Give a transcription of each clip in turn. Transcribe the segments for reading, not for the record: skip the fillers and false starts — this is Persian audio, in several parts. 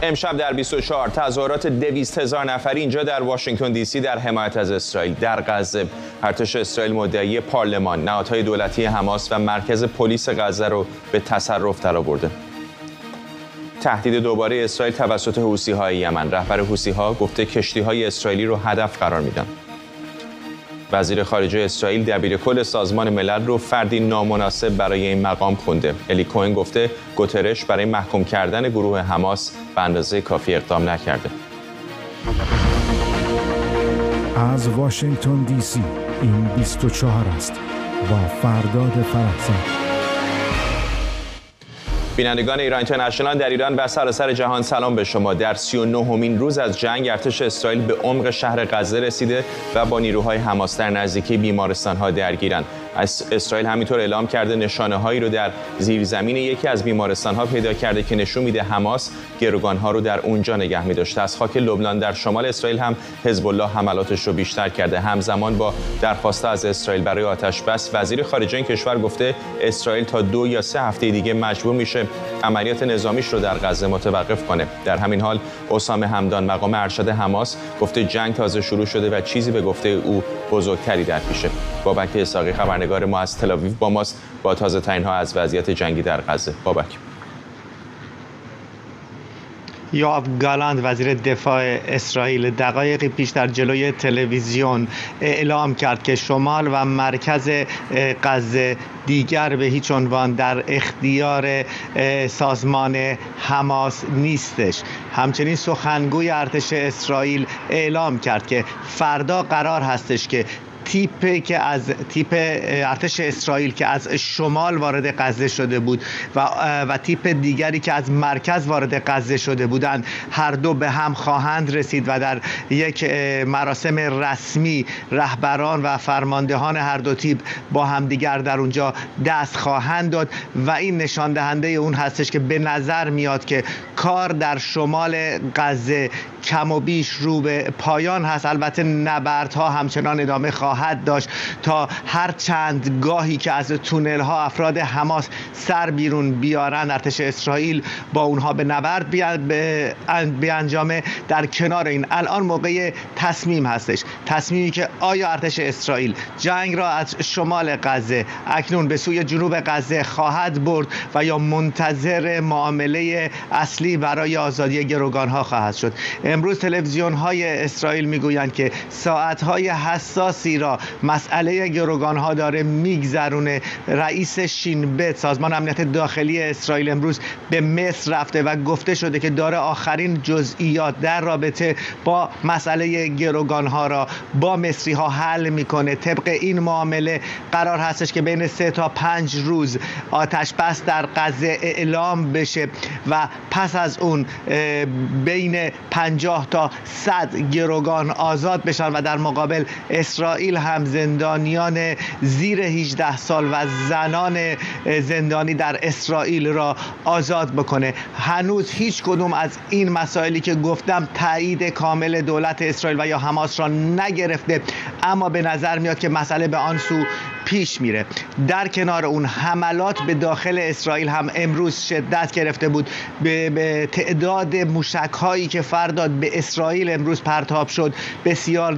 امشب در 24 تظاهرات 200,000 نفری اینجا در واشنگتن دی سی در حمایت از اسرائیل. در غزه ارتش اسرائیل مدعی پارلمان، نهادهای دولتی حماس و مرکز پلیس غزه رو به تصرف درآورده. تهدید دوباره اسرائیل توسط حوثی‌های یمن. رهبر حوثی‌ها گفته کشتی‌های اسرائیلی رو هدف قرار میدن. وزیر خارجه اسرائیل دبیرکل سازمان ملل رو فردی نامناسب برای این مقام خونده. الی کوهن گفته گوترش برای محکوم کردن گروه حماس به اندازه کافی اقدام نکرده. از واشنگتن دی سی این 24 است با فرداد فرحزاد. بینندگان ایران اینترنشنال در ایران و سراسر جهان سلام به شما. در 39مین روز از جنگ ارتش اسرائیل به عمق شهر غزه رسیده و با نیروهای حماس در نزدیکی بیمارستان‌ها درگیرند. اسرائیل همینطور اعلام کرده نشانه‌هایی رو در زیرزمین یکی از بیمارستان‌ها پیدا کرده که نشون میده حماس گروگان‌ها رو در اونجا نگه می‌داشته. از خاک لبنان در شمال اسرائیل هم حزب الله حملاتش رو بیشتر کرده. همزمان با درخواست از اسرائیل برای آتش‌بس، وزیر خارجه این کشور گفته اسرائیل تا 2 یا 3 هفته دیگه مجبور میشه عملیات نظامیش رو در غزه متوقف کنه. در همین حال اسامه همدان مقام ارشد حماس گفته جنگ تازه شروع شده و چیزی به گفته او بزرگتری در پیشه. بابک اسحاقی خبرنگار ما از تل‌آویو با ماست با تازه ترین‌ها از وضعیت جنگی در غزه. بابک. یوآف گالانت وزیر دفاع اسرائیل دقایقی پیش در جلوی تلویزیون اعلام کرد که شمال و مرکز غزه دیگر به هیچ عنوان در اختیار سازمان حماس نیستش. همچنین سخنگوی ارتش اسرائیل اعلام کرد که فردا قرار هستش که تیپ ارتش اسرائیل که از شمال وارد غزه شده بود و تیپ دیگری که از مرکز وارد غزه شده بودند هر دو به هم خواهند رسید و در یک مراسم رسمی رهبران و فرماندهان هر دو تیپ با همدیگر در اونجا دست خواهند داد و این نشان دهنده اون هستش که به نظر میاد که کار در شمال غزه کم و بیش رو به پایان هست. البته نبردها همچنان ادامه خواهد داشت تا هر چند گاهی که از تونل ها افراد حماس سر بیرون بیارن ارتش اسرائیل با اونها به نبرد بیانجامه. در کنار این الان موقع تصمیم هستش، تصمیمی که آیا ارتش اسرائیل جنگ را از شمال غزه اکنون به سوی جنوب غزه خواهد برد و یا منتظر معامله اصلی برای آزادی گروگان ها خواهد شد. امروز تلویزیون های اسرائیل میگویند که ساعت های حساسی را مسئله گروگان ها داره میگذرونه. رئیس شین بت سازمان امنیت داخلی اسرائیل امروز به مصر رفته و گفته شده که داره آخرین جزئیات در رابطه با مسئله گروگان ها را با مصری ها حل میکنه. طبق این معامله قرار هستش که بین 3 تا 5 روز آتش بس در غزه اعلام بشه و پس از اون بین 50 تا 100 گروگان آزاد بشن و در مقابل اسرائیل هم زندانیان زیر 18 سال و زنان زندانی در اسرائیل را آزاد بکنه. هنوز هیچ کدوم از این مسائلی که گفتم تایید کامل دولت اسرائیل و یا حماس را نگرفته، اما به نظر میاد که مسئله به آن سو پیش میره. در کنار اون حملات به داخل اسرائیل هم امروز شدت گرفته بود. به تعداد موشک هایی که فرداد به اسرائیل امروز پرتاب شد بسیار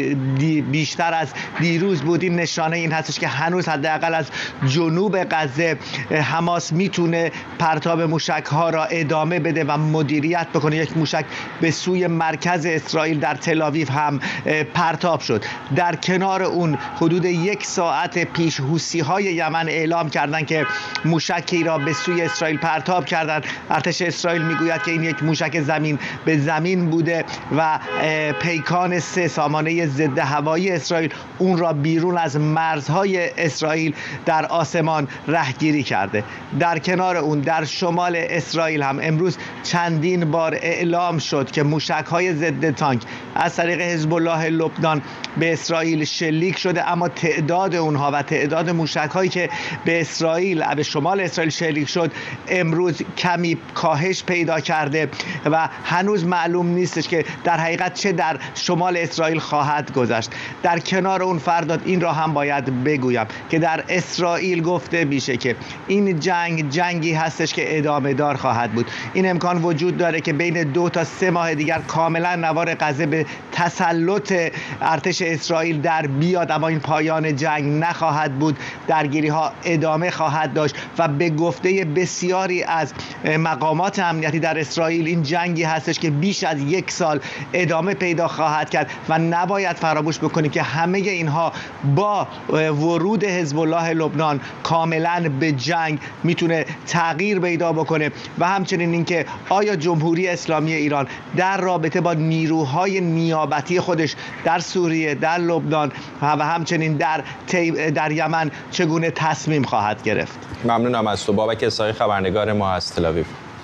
بیشتر از دیروز بود. این نشانه این هستش که هنوز حداقل از جنوب غزه حماس میتونه پرتاب موشک ها را ادامه بده و مدیریت بکنه. یک موشک به سوی مرکز اسرائیل در تل‌آویو هم پرتاب شد. در کنار اون حدود 1 ساعت پیش حوثی‌های یمن اعلام کردند که موشکی را به سوی اسرائیل پرتاب کردند. ارتش اسرائیل میگوید که این یک موشک زمین به زمین بوده و پیکان 3 سامانه ضد هوایی اسرائیل اون را بیرون از مرزهای اسرائیل در آسمان رهگیری کرده. در کنار اون در شمال اسرائیل هم امروز چندین بار اعلام شد که موشک‌های ضد تانک از طریق حزب الله لبنان به اسرائیل شلیک شده، اما تعداد اونها و تعداد موشک‌هایی که به شمال اسرائیل شلیک شد امروز کمی کاهش پیدا کرده و هنوز معلوم نیستش که در حقیقت چه در شمال اسرائیل خواهد گذشت. در کنار اون فرداد این را هم باید بگویم که در اسرائیل گفته میشه که این جنگی هستش که ادامه دار خواهد بود. این امکان وجود داره که بین 2 تا 3 ماه دیگر کاملا نوار غزه به تسلط ارتش اسرائیل در بیاد، اما این پایان جنگ نخواهد بود. درگیری ها ادامه خواهد داشت و به گفته بسیاری از مقامات امنیتی در اسرائیل این جنگی هستش که بیش از 1 سال ادامه پیدا خواهد کرد و نباید فراموش بکنیم که همه اینها با ورود حزب الله لبنان کاملا به جنگ میتونه تغییر پیدا بکنه و همچنین اینکه آیا جمهوری اسلامی ایران در رابطه با نیروهای نیابتی خودش در سوریه، در لبنان و همچنین در یمن چگونه تصمیم خواهد گرفت. ممنونم از تو. بابک اسحاقی خبرنگار ما از تل‌آویو.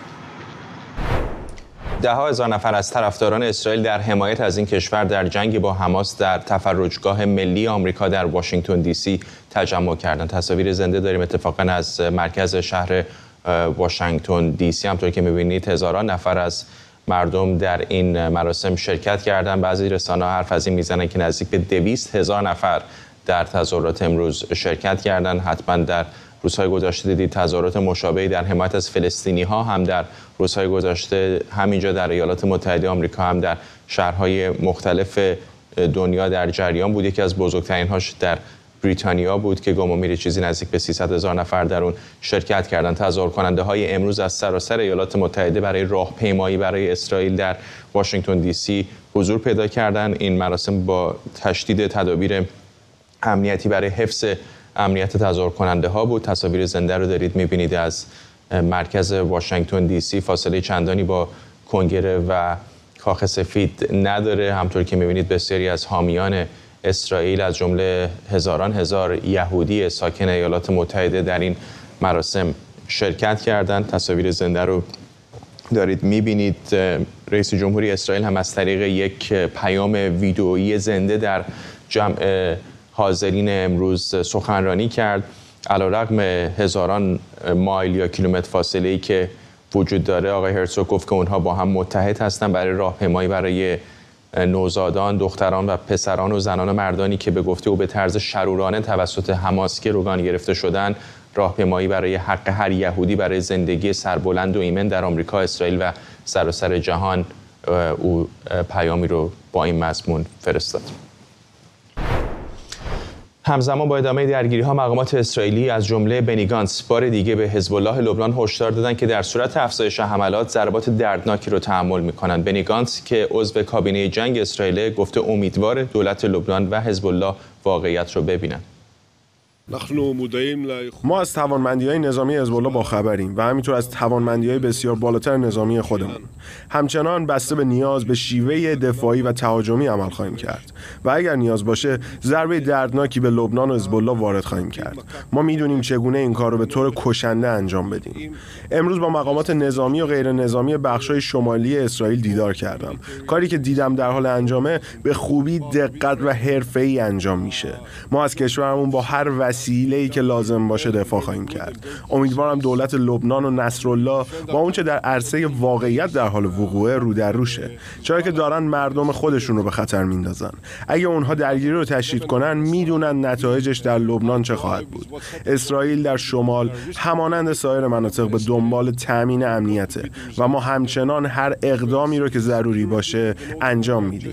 ده‌ها هزار نفر از طرفداران اسرائیل در حمایت از این کشور در جنگ با حماس در تفرجگاه ملی آمریکا در واشنگتن دی سی تجمع کردند. تصاویر زنده داریم اتفاقا از مرکز شهر واشنگتن دی سی. همطور که می‌بینید هزاران نفر از مردم در این مراسم شرکت کردند. بعضی رسانه‌ها حرف از این میزنند که نزدیک به 200,000 نفر در تظاهرات امروز شرکت کردند. حتما در روزهای گذشته دیدید تظاهرات مشابهی در حمایت از فلسطینی‌ها هم در روزهای گذشته همینجا در ایالات متحده آمریکا هم در شهرهای مختلف دنیا در جریان بود. یکی از بزرگترین‌هاش در بریتانیا بود که گمان میره چیزی نزدیک به 300,000 نفر در اون شرکت کردند. تظاهر کننده‌های امروز از سراسر ایالات متحده برای راهپیمایی برای اسرائیل در واشنگتن دی سی حضور پیدا کردند. این مراسم با تشدید تدابیر امنیتی برای حفظ امنیت تظاهر کننده ها بود. تصاویر زنده رو دارید میبینید از مرکز واشنگتن دی سی. فاصله چندانی با کنگره و کاخ سفید نداره. همطور که میبینید بسیاری از حامیان اسرائیل از جمله هزار یهودی ساکن ایالات متحده در این مراسم شرکت کردند. تصاویر زنده رو دارید میبینید. رئیس جمهوری اسرائیل هم از طریق یک پیام ویدئویی زنده در جمع حاضرین امروز سخنرانی کرد. علیرغم هزاران مایل یا کیلومتر فاصله‌ای که وجود داره، آقای هرزوگ گفت که اونها با هم متحد هستند برای راهپیمایی برای نوزادان، دختران و پسران و زنان و مردانی که به گفته او به طرز شرورانه توسط حماس گروگان گرفته شدن. راهپیمایی برای حق هر یهودی برای زندگی سربلند و ایمن در آمریکا، اسرائیل و سراسر جهان او پیامی رو با این مضمون فرستاد. همزمان با ادامه درگیری‌ها مقامات اسرائیلی از جمله بنی گانتس بار دیگه به حزب الله لبنان هشدار دادند که در صورت افزایش حملات ضربات دردناکی رو تحمل می‌کنند. بنی گانتس که عضو کابینه جنگ اسرائیل گفته امیدوار دولت لبنان و حزب الله واقعیت رو ببینند. ما از توانمندی‌های نظامی حزب الله باخبریم و همینطور از توانمندی‌های بسیار بالاتر نظامی خودمون. همچنان بسته به نیاز به شیوه دفاعی و تهاجمی عمل خواهیم کرد و اگر نیاز باشه ضربه دردناکی به لبنان و حزب الله وارد خواهیم کرد. ما میدونیم چگونه این کار رو به طور کشنده انجام بدیم. امروز با مقامات نظامی و غیر نظامی بخش‌های شمالی اسرائیل دیدار کردم. کاری که دیدم در حال انجامه به خوبی، دقت و حرفه‌ای انجام میشه. ما از کشورمون با هر وسیله‌ای که لازم باشه دفاع خواهیم کرد. امیدوارم دولت لبنان و نصرالله با اونچه در عرصه واقعیت در حال وقوعه رو در روشه، چرا که دارن مردم خودشون رو به خطر میندازن. اگه اونها درگیری رو تشدید کنن میدونن نتایجش در لبنان چه خواهد بود. اسرائیل در شمال همانند سایر مناطق به دنبال تامین امنیته و ما همچنان هر اقدامی رو که ضروری باشه انجام میدیم.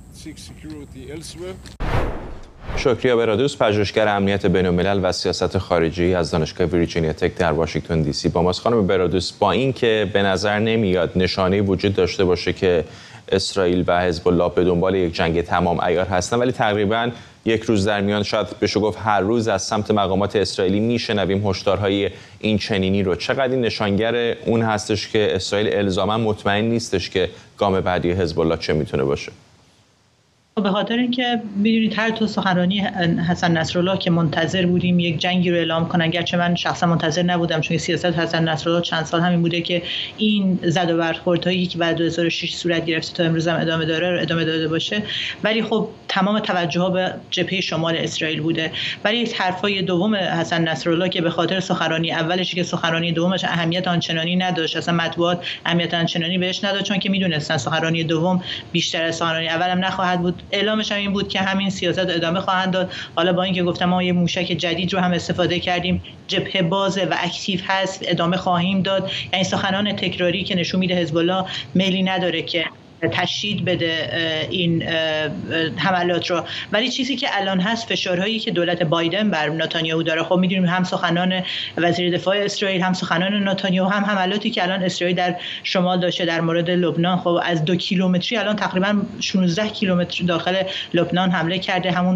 شکریا برادوس، پژوهشگر امنیت بین‌الملل و سیاست خارجی از دانشگاه ویرجینیا تک در واشنگتن دی سی با ماست. خانم برادوس، با اینکه به نظر نمیاد نشانه‌ای وجود داشته باشه که اسرائیل و حزب الله به دنبال یک جنگ تمام عیار هستن، ولی تقریباً یک روز در میان، شاید بشه گفت هر روز، از سمت مقامات اسرائیلی میشنویم هشدارهای این چنینی رو. چقدر این نشانگر اون هستش که اسرائیل الزاما مطمئن نیستش که گام بعدی حزب الله چه میتونه باشه؟ به خاطر اینکه می‌دونید هر تو سخنرانی حسن نصرالله که منتظر بودیم یک جنگی رو اعلام کنن، گرچه من شخصا منتظر نبودم چون سیاست حسن نصرالله چند سال همین بوده که این زد و برخوردهایی که بعد 2006 صورت گرفته تا امروز هم ادامه داده باشه، ولی خب تمام توجه ها به جبهه شمال اسرائیل بوده. ولی حرفای دوم حسن نصرالله که به خاطر سخنرانی اولش که سخنرانی دومش اهمیت آنچنانی نداشت، اصلا مطبوعات اهمیت آنچنانی بهش نداد چون که میدونستن سخنرانی دوم بیشتر از سخنرانی اولم نخواهد بود. اعلامش هم این بود که همین سیاست ادامه خواهند داد. حالا با اینکه گفتم ما یه موشک جدید رو هم استفاده کردیم، جبهه بازه و اکتیو هست، ادامه خواهیم داد. یعنی سخنان تکراری که نشون میده حزب الله میلی نداره که تشدید بده این حملات رو. ولی چیزی که الان هست فشارهایی که دولت بایدن بر نتانیاهو داره. خب میدونیم هم سخنان وزیر دفاع اسرائیل، هم سخنان نتانیاهو، هم حملاتی که الان اسرائیل در شمال داشته در مورد لبنان، خب از 2 کیلومتری الان تقریبا 16 کیلومتر داخل لبنان حمله کرده. همون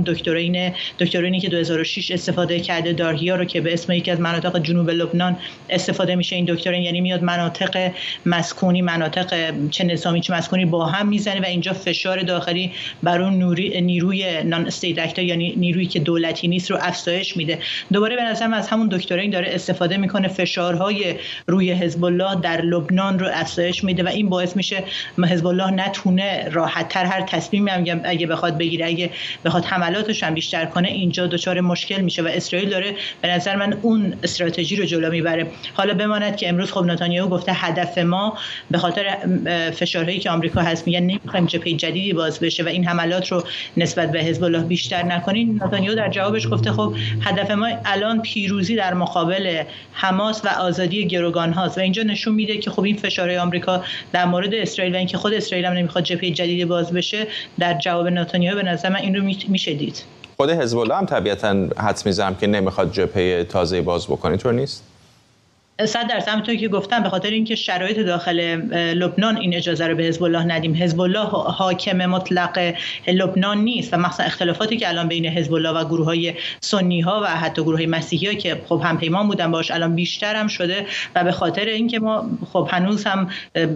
دکترینی که 2006 استفاده کرده، دارهیا رو که به اسم یکی از مناطق جنوب لبنان استفاده میشه این دکترین، یعنی میاد مناطق مسکونی، مناطق چه نظامی چه مسکونی با هم میزنه و اینجا فشار داخلی بر اون نیروی نان استیت اکتور، یعنی نیرویی که دولتی نیست، رو افزایش میده. دوباره به نظرم از همون دکترین داره استفاده میکنه، فشارهای روی حزب الله در لبنان رو افزایش میده و این باعث میشه حزب الله نتونه راحت‌تر هر تصمیمی اگه بخواد بگیره، اگه بخواد حملاتش هم بیشتر کنه، اینجا دچار مشکل میشه و اسرائیل داره به نظر من اون استراتژی رو جلو میبره. حالا بماند که امروز خب نتانیاهو گفته هدف ما به خاطر فشارهایی که آمریکا هست میگن نمیخوایم جبهه جدیدی باز بشه و این حملات رو نسبت به حزب الله بیشتر نکنین. نتانیاهو در جوابش گفته خب هدف ما الان پیروزی در مقابل حماس و آزادی گروگان هاست و اینجا نشون میده که خب این فشارهای آمریکا در مورد اسرائیل و اینکه خود اسرائیل هم نمیخواد جبهه جدیدی باز بشه در جواب نتانیاهو به نظر من این رو میشه دید. خود حزب الله هم طبیعتاً حدس می‌زنم که نمیخواد جبهه تازه باز بکنه، اینطور نیست؟ 100% همونطور که گفتم به خاطر اینکه شرایط داخل لبنان این اجازه رو به حزب الله ندیم. حزب الله حاکم مطلق لبنان نیست و مثلا اختلافاتی که الان بین حزب الله و گروه‌های سنی‌ها و حتی گروه‌های مسیحی‌ها که خب همپیمان بودن باش الان بیشتر هم شده و به خاطر اینکه ما خب هنوز هم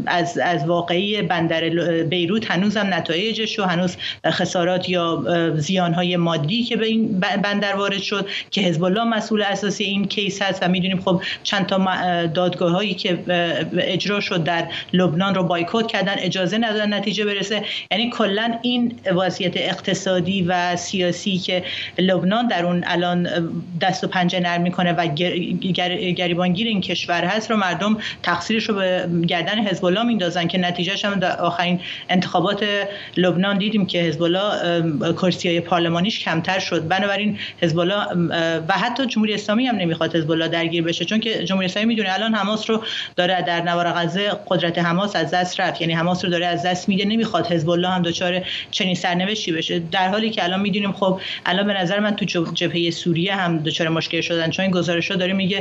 از واقعی بندر بیروت هنوز هم نتایجش و هنوز خسارات یا زیان‌های مادی که به این بندر وارد شد که حزب الله مسئول اساسی این کیس هست و می‌دونیم خب چند تا دادگاه‌هایی که اجرا شد در لبنان رو بایکوت کردن، اجازه ندادن نتیجه برسه. یعنی کلا این وضعیت اقتصادی و سیاسی که لبنان در اون الان دست و پنجه نرم میکنه و گریبانگیر این کشور هست رو مردم تقصیرش رو به گردن حزب الله میندازن که نتیجهش هم در آخرین انتخابات لبنان دیدیم که حزب الله کرسی‌های پارلمانیش کمتر شد. بنابراین حزب الله و حتی جمهوری اسلامی هم نمیخواد حزب الله درگیر بشه چون که جمهوری اسلامی میدونه الان حماس رو داره در نوار غزه، قدرت حماس از دست رفت، یعنی حماس رو داره از دست میده، نمیخواد حزب الله هم دچار چنین سرنوشتی بشه. در حالی که الان میدونیم خب الان به نظر من تو جبهه سوریه هم دچار مشکل شدن چون این گزارش‌ها داره میگه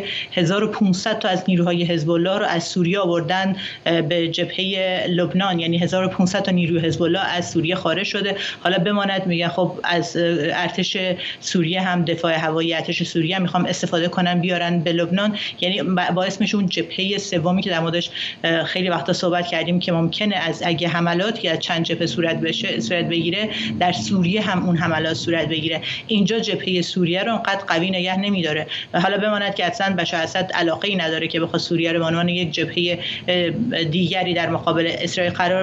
1500 تا از نیروهای حزب الله رو از سوریه آوردن به جبهه لبنان، یعنی 1500 تا نیروی حزب الله از سوریه خارج شده. حالا بماند میگن خب از ارتش سوریه هم دفاع هوایی ارتش سوریه هم میخوام استفاده کنن بیارن به لبنان، یعنی باعث میشه اون جبهه سومی که در موردش خیلی وقتا صحبت کردیم که ممکنه از اگه حملاتی از چند جبهه صورت بگیره در سوریه هم اون حملات صورت بگیره. اینجا جبهه سوریه رو انقدر قوی نگه نمیداره و حالا بماند که اصلا بشار اسد علاقه‌ای نداره که بخواد سوریه رو به عنوان یک جبهه دیگری در مقابل اسرائیل قرار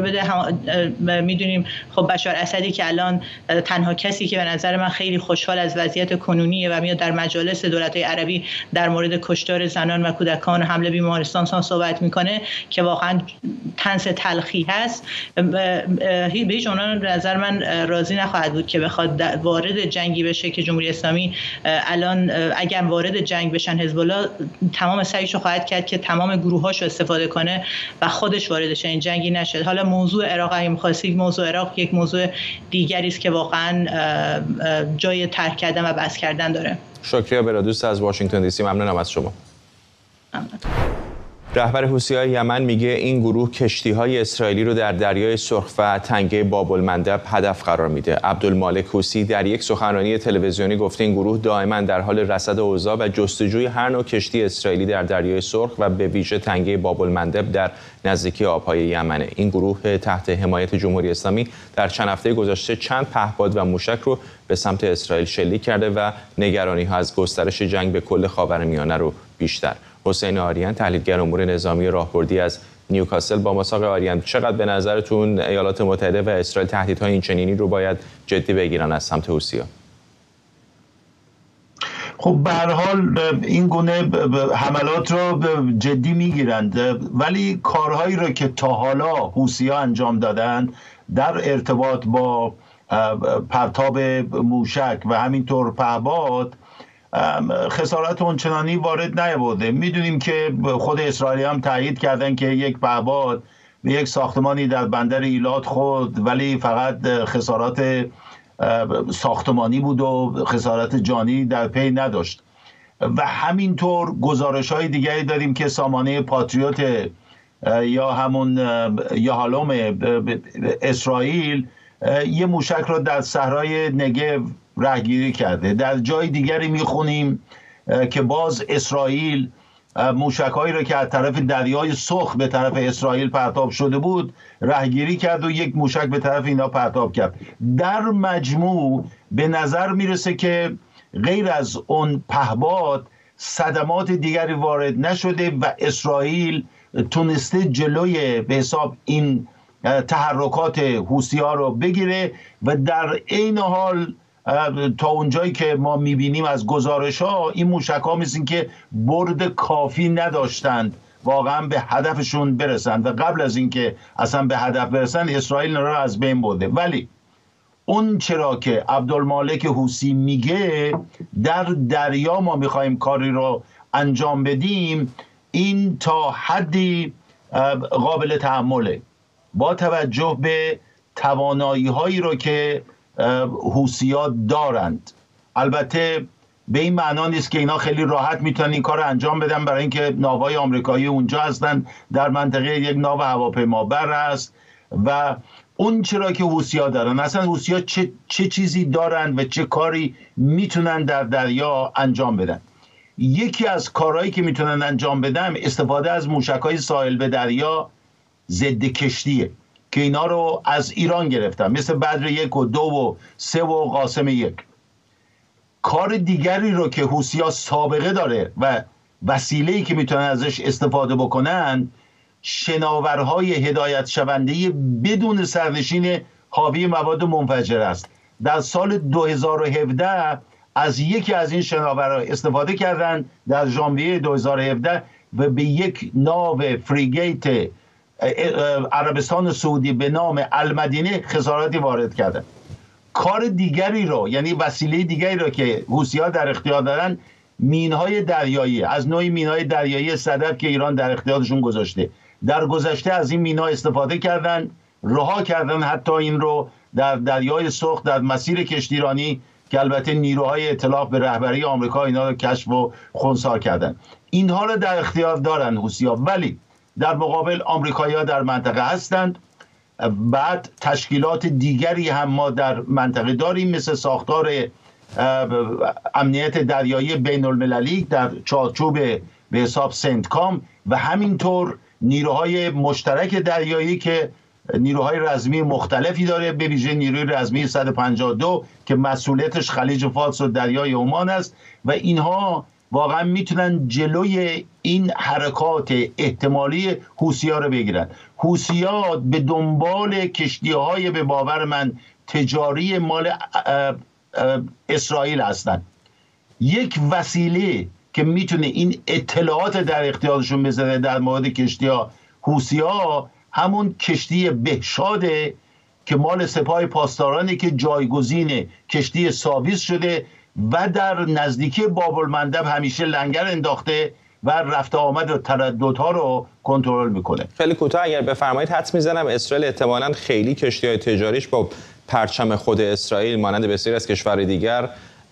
بده. میدونیم خب بشار اسدی که الان تنها کسی که به نظر من خیلی خوشحال از وضعیت کنونیه و میاد در مجالس دولت‌های عربی در مورد کشتار زنان و کودکان و حمله بیمارستان صحبت میکنه که واقعا طنز تلخی هست. به هیچ عنوان به نظر من راضی نخواهد بود که بخواد وارد جنگی بشه که جمهوری اسلامی الان اگر وارد جنگ بشن حزب الله تمام سعیشو خواهد کرد که تمام گروهاشو استفاده کنه و خودش وارد شه این جنگی نشه. حالا موضوع عراق هم خاصی موضوع عراق یک موضوع دیگری است که واقعا جای ترک کردن و بس کردن داره. شکریه برادوست از واشنگتن دی سی، ممنونم از شما. رهبر حوثی‌های یمن میگه این گروه کشتی‌های اسرائیلی رو در دریای سرخ و تنگه باب المندب هدف قرار میده. عبدالمالک حوثی در یک سخنرانی تلویزیونی گفته این گروه دائما در حال رصد اوضاع و جستجوی هر نوع کشتی اسرائیلی در دریای سرخ و به ویژه تنگه باب المندب در نزدیکی آبهای یمنه. این گروه تحت حمایت جمهوری اسلامی در چند هفته گذشته چند پهپاد و موشک رو به سمت اسرائیل شلیک کرده و نگرانی‌ها از گسترش جنگ به کل خاورمیانه رو بیشتر. حسین آریان تحلیلگر امور نظامی راهبردی از نیوکاسل با ما. آقای آریان، چقدر به نظرتون ایالات متحده و اسرائیل تهدیدهای این چنینی رو باید جدی بگیرن از سمت حوثی‌ها؟ خب به هر حال این گونه حملات رو جدی میگیرند، ولی کارهایی رو که تا حالا حوثی‌ها انجام دادن در ارتباط با پرتاب موشک و همینطور پهپاد خسارت اونچنانی وارد نیاورده. میدونیم که خود اسرائیلی هم تایید کردن که یک پهپاد به یک ساختمانی در بندر ایلات خورد، ولی فقط خسارات ساختمانی بود و خسارت جانی در پی نداشت. و همینطور گزارش‌های دیگری داریم که سامانه پاتریوت یا همون یاهالوم اسرائیل یه موشک رو در صحرای نگو رهگیری کرده. در جای دیگری میخونیم که باز اسرائیل موشک‌هایی رو که از طرف دریای سرخ به طرف اسرائیل پرتاب شده بود رهگیری کرد و یک موشک به طرف اینا پرتاب کرد. در مجموع به نظر میرسه که غیر از اون پهپاد صدمات دیگری وارد نشده و اسرائیل تونسته جلوی به حساب این تحرکات حوثی‌ها رو بگیره و در عین حال تا اونجایی که ما میبینیم از گزارش‌ها این موشک‌ها مثل که برد کافی نداشتند واقعا به هدفشون برسند و قبل از اینکه اصلا به هدف برسند اسرائیل را از بین برده. ولی اون چرا که عبدالمالک حوثی میگه در دریا ما میخوایم کاری رو انجام بدیم، این تا حدی قابل تحمله با توجه به توانایی هایی رو که حوثی‌ها دارند. البته به این معنا نیست که اینا خیلی راحت میتونن این کار رو انجام بدن، برای اینکه ناوهای آمریکایی اونجا هستن، در منطقه یک ناو هواپیمابر هست و اون چرا که حوثی‌ها دارن، اصلا حوثی‌ها چه چیزی دارن و چه کاری میتونن در دریا انجام بدن. یکی از کارهایی که میتونن انجام بدن استفاده از موشک‌های ساحل به دریا ضد کشتیه که اینا رو از ایران گرفتن، مثل بدر 1 و 2 و 3 و قاسم 1. کار دیگری رو که حوثی‌ها سابقه داره و وسیله‌ای که میتونن ازش استفاده بکنن، شناورهای هدایت شونده بدون سرنشین حاوی مواد منفجره است. در سال 2017 از یکی از این شناورها استفاده کردن در ژانویه 2017 و به یک ناو فریگیت عربستان سعودی به نام المدینه خساراتی وارد کردن. کار دیگری رو، یعنی وسیله دیگری رو که حوثی‌ها در اختیار دارن، مینهای دریایی از نوعی مینهای دریایی صدف که ایران در اختیارشون گذاشته. در گذشته از این مینا استفاده کردن، رها کردن حتی این رو در دریای سرخ در مسیر کشتیرانی که البته نیروهای ائتلاف به رهبری آمریکا اینا رو کشف و خنثی کردن. اینها رو در اختیار دارن حوثی‌ها، ولی در مقابل آمریکایی‌ها در منطقه هستند. بعد تشکیلات دیگری هم ما در منطقه داریم، مثل ساختار امنیت دریایی بین المللی در چارچوب به حساب سنتکام و همینطور نیروهای مشترک دریایی که نیروهای رزمی مختلفی داره، به ویژه نیروی رزمی 152 که مسئولیتش خلیج فارس و دریای عمان است و اینها واقعا میتونن جلوی این حرکات احتمالی حوثی‌ها رو بگیرن. حوثی‌ها به دنبال کشتی‌های به باور من تجاری مال اسرائیل هستن. یک وسیله که میتونه این اطلاعات در اختیارشون بذاره در مورد کشتی‌ها، حوثی‌ها همون کشتی بهشاده که مال سپاه پاسدارانی که جایگزین کشتی ساویس شده و در نزدیکی باب المندب همیشه لنگر انداخته و رفت آمد و ترددها رو کنترل میکنه. خیلی کوتاه اگر بفرمایید حدس میزنم اسرائیل احتمالاً خیلی کشتی‌های تجاریش با پرچم خود اسرائیل مانند بسیاری از کشورهای دیگر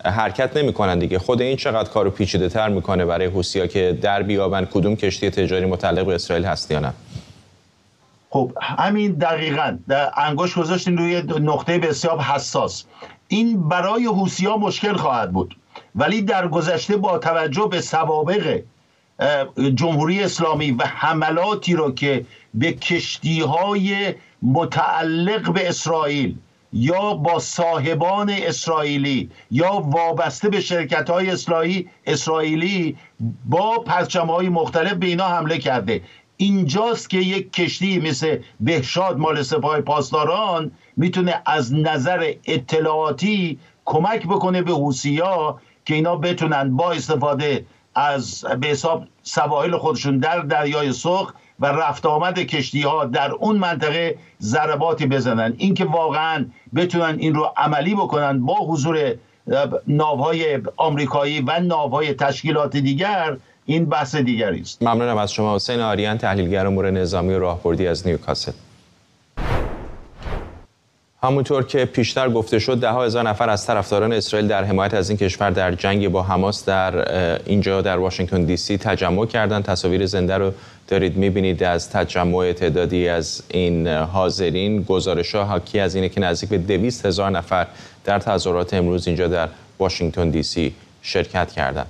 حرکت نمی‌کنن دیگه. خود این چقدر کارو پیچیده‌تر میکنه برای حوثی‌ها که در بیابن کدوم کشتی تجاری متعلق به اسرائیل هست یا نه؟ خب همین دقیقاً انگشت گذاشتین روی نقطه بسیار حساس. این برای حوثی‌ها مشکل خواهد بود، ولی در گذشته با توجه به سوابق جمهوری اسلامی و حملاتی رو که به کشتی‌های متعلق به اسرائیل یا با صاحبان اسرائیلی یا وابسته به شرکت‌های اسرائیلی با پرچم‌های مختلف به اینا حمله کرده، اینجاست که یک کشتی مثل بهشاد مال سپاه پاسداران میتونه از نظر اطلاعاتی کمک بکنه به حوثی‌ها که اینا بتونن با استفاده از به حساب سواحل خودشون در دریای سرخ و رفت آمد کشتی‌ها در اون منطقه ضرباتی بزنن. این که واقعا بتونن این رو عملی بکنن با حضور ناوهای آمریکایی و ناوهای تشکیلات دیگر، این بحث دیگری است. ممنونم از شما. حسین آریان، تحلیلگر امور نظامی و راهبردی از نیوکاسل. همونطور که پیشتر گفته شد، ده‌ها هزار نفر از طرفداران اسرائیل در حمایت از این کشور در جنگ با حماس در اینجا در واشنگتن دی سی تجمع کردند. تصاویر زنده رو دارید می‌بینید از تجمع تعدادی از این حاضرین. گزارش‌ها حاکی از اینه که نزدیک به 200,000 نفر در تظاهرات امروز اینجا در واشنگتن دی سی شرکت کردند.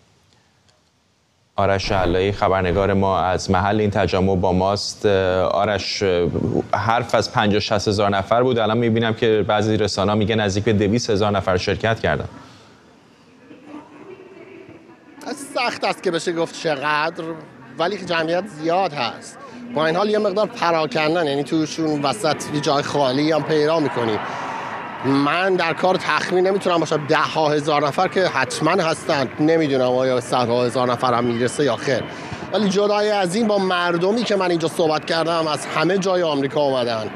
آرش علایی خبرنگار ما از محل این تجمع با ماست. آرش، حرف از 50-60 هزار نفر بود، الان میبینم که بعضی رسانه‌ها میگن نزدیک به 200,000 نفر شرکت کردن. سخت است که بشه گفت چقدر، ولی جمعیت زیاد هست. با این حال یه مقدار پراکندن، یعنی توشون وسط یه جای خالی هم پیدا میکنی. من در کار تخمین نمیتونم باشم 10,000 نفر که حتما هستند، نمیدونم آیا 100,000 نفر هم میرسه یا خیر، ولی جدای از این با مردمی که من اینجا صحبت کردم از همه جای آمریکا اومدن.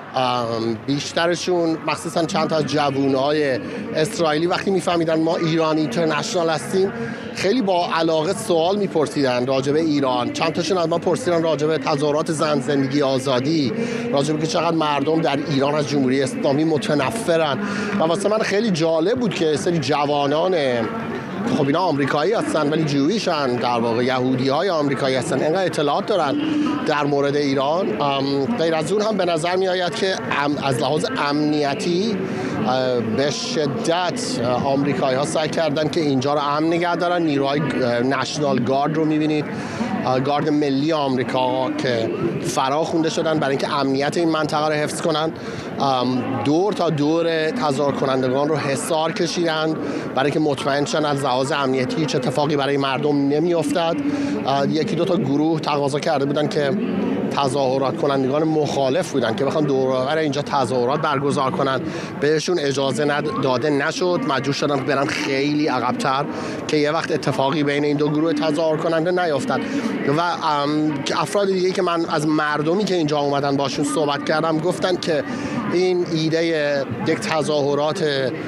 بیشترشون مخصوصا چند تا از جوانای اسرائیلی وقتی میفهمیدن ما ایران اینترنشنال هستیم خیلی با علاقه سوال میپرسیدن راجع به ایران. چند تاشون از ما پرسیدن راجع به تظاهرات زن، زندگی، آزادی، راجع به که چقدر مردم در ایران از جمهوری اسلامی متنفرن. و واسه من خیلی جالب بود که سری جوانان، خب اینا آمریکایی هستن ولی جویشن، در واقع یهودی‌های آمریکایی هستن، اینقدر اطلاعات دارن در مورد ایران. غیر از اون هم به نظر می آید که از لحاظ امنیتی به شدت آمریکایی ها سعی کردن که اینجا رو امن نگه دارن. نیروهای نشنال گارد رو می‌بینید، گارد ملی آمریکا که فرا خونده شدن برای اینکه امنیت این منطقه رو حفظ کنن. دور تا دور تظاهر کنندگان رو حصار کشیدن برای که مطمئن شن از لحاظ امنیتی هیچ اتفاقی برای مردم نمیافتد. یکی دو تا گروه تقاضا کرده بودن که تظاهرات کنندگان مخالف بودن که بخوان دور و بر اینجا تظاهرات برگزار کنن، بهشون اجازه داده نشد، مجبور شدن برن خیلی عقب‌تر که یه وقت اتفاقی بین این دو گروه تظاهر کننده نیفتد. و افراد دیگه که من از مردمی که اینجا اومدن باشون صحبت کردم گفتن که این ایده یک تظاهرات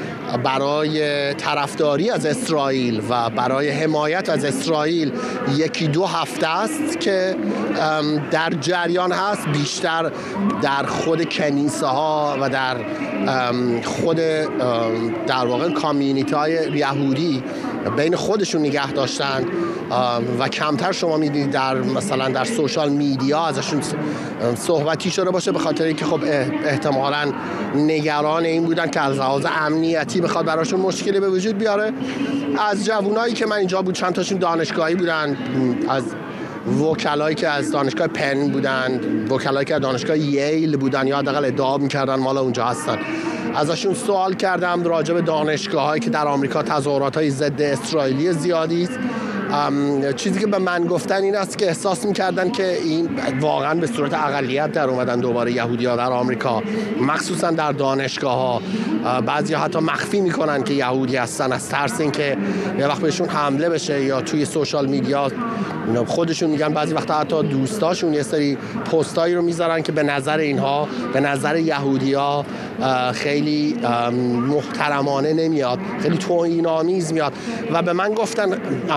برای طرفداری از اسرائیل و برای حمایت از اسرائیل 1-2 هفته است که در جریان هست، بیشتر در خود کنیسه ها و در خود در واقع کامیونیتی های یهودی بین خودشون نگه داشتن و کمتر شما میدید در مثلا در سوشال میدیا ازشون صحبتی شده باشه، به خاطر اینکه خب احتمالاً نگران این بودن که از لحاظ امنیتی بخواد براشون مشکلی به وجود بیاره. از جوانایی که من اینجا بود چند تاشون دانشگاهی بودن، از وکلایی که از دانشگاه پن بودن، وکلایی که از دانشگاه ییل بودن یا حداقل ادعا می‌کردن مال اونجا هستن، ازشون سوال کردم راجع به دانشگاهایی که در آمریکا تظاهرات‌های ضد اسرائیلی زیادی است. چیزی که به من گفتن این است که احساس می‌کردن که این واقعا به صورت اقلیت در اومدن دوباره یهودی‌ها در آمریکا، مخصوصا در دانشگاه‌ها. بعضی حتی مخفی می‌کنن که یهودی هستن از ترس اینکه یه وقت بهشون حمله بشه، یا توی سوشال میدیا خودشون میگن بعضی وقتا حتی دوستاشون یه سری پستایی رو میذارن که به نظر اینها، به نظر یهودی‌ها خیلی محترمانه نمیاد، خیلی توهین‌آمیز میاد. و به من گفتن مردمی که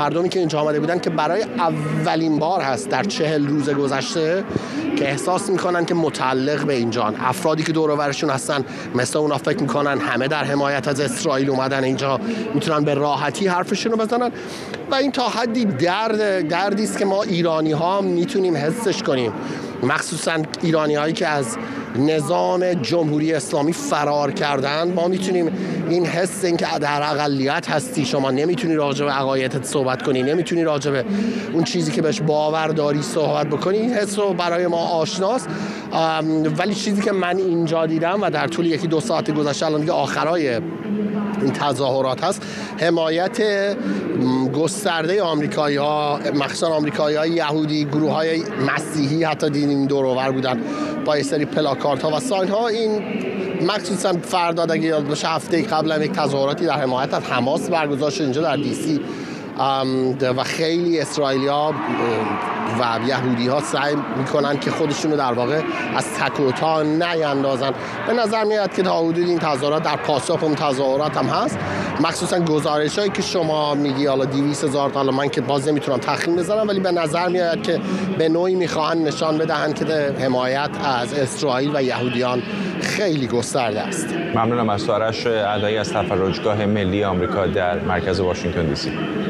اینجا آمده بودن که برای اولین بار هست در 40 روز گذشته که احساس میکنن که متعلق به اینجان. افرادی که دور و برشون هستن مثل اونا فکر میکنن همه در حمایت از اسرائیل اومدن اینجا، میتونن به راحتی حرفشون رو بزنن و این تا حدی دردی است که ما ایرانی ها میتونیم حسش کنیم، مخصوصا ایرانی هایی که از نظام جمهوری اسلامی فرار کردن. ما میتونیم این حس این که در اقلیت هستی، شما نمیتونی راجع به عقایدت صحبت کنی، نمیتونی راجع به اون چیزی که بهش باور داری صحبت بکنی، این حس رو برای ما آشناست. ولی چیزی که من اینجا دیدم و در طول 1-2 ساعت گذشته الان دیگه آخرای این تظاهرات هست، حمایت گسترده آمریکایی‌ها، مخصوصا آمریکایی‌های یهودی، گروه‌های مسیحی حتی دیدیم دور و بر بودن با یه سری پلاکاردها و ساین‌ها. این مخصوصا فردا اگه یاد باشه هفته قبل هم یک تظاهراتی در حمایت از حماس برگزار شد اینجا در DC و خیلی اسرائیلی‌ها و یهودی‌ها سعی میکنن که خودشونو در واقع از تک و تا نیندازن. به نظر میاد که تا حدود این تظاهرات در پاسخ اون تظاهرات هم هست، مخصوصا گزارشایی که شما میگی حالا 200,000 تا، من که باز نمیتونم تخمین بزنم، ولی به نظر میاد که به نوعی میخوان نشان بدهن که حمایت از اسرائیل و یهودیان خیلی گسترده است. ممنونم از آرش علایی از تفرجگاه ملی آمریکا در مرکز واشنگتن دی سی.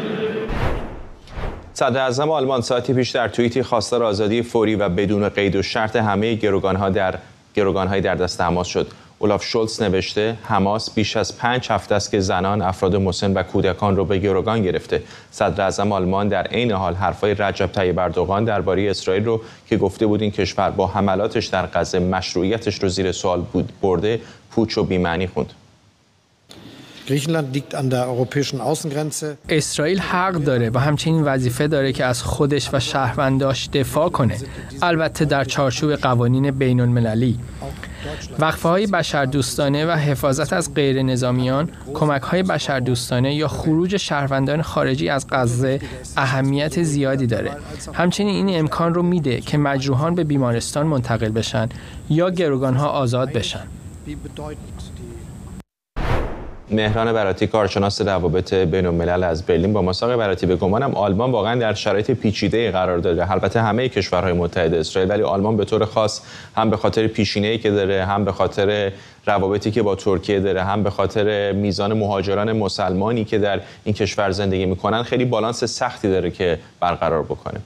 صدر اعظم آلمان ساعتی پیش در توییتی خواستار آزادی فوری و بدون قید و شرط همه گروگان‌های در دست حماس شد. اولاف شولتز نوشته حماس بیش از 5 هفته است که زنان، افراد مسن و کودکان را به گروگان گرفته. صدر اعظم آلمان در عین حال حرفای رجب طیب اردوغان درباره اسرائیل رو که گفته بود این کشور با حملاتش در غزه مشروعیتش رو زیر سوال برده، پوچ و بی‌معنی خوند. اسرائیل حق داره و همچنین وظیفه داره که از خودش و شهرونداش دفاع کنه، البته در چارچوب قوانین بین‌المللی. وقفه‌های بشردوستانه و حفاظت از غیر نظامیان، کمک‌های بشردوستانه یا خروج شهروندان خارجی از غزه اهمیت زیادی داره. همچنین این امکان رو میده که مجروحان به بیمارستان منتقل بشن یا گروگان‌ها آزاد بشن. مهران براتی، کارشناس روابط بین‌الملل از برلین، با مساق براتی به گمانم آلمان واقعا در شرایط پیچیده قرار داره. البته همه کشورهای متحد اسرائیل، ولی آلمان به طور خاص هم به خاطر پیشینه‌ای که داره، هم به خاطر روابطی که با ترکیه داره، هم به خاطر میزان مهاجران مسلمانی که در این کشور زندگی میکنن، خیلی بالانس سختی داره که برقرار بکنه.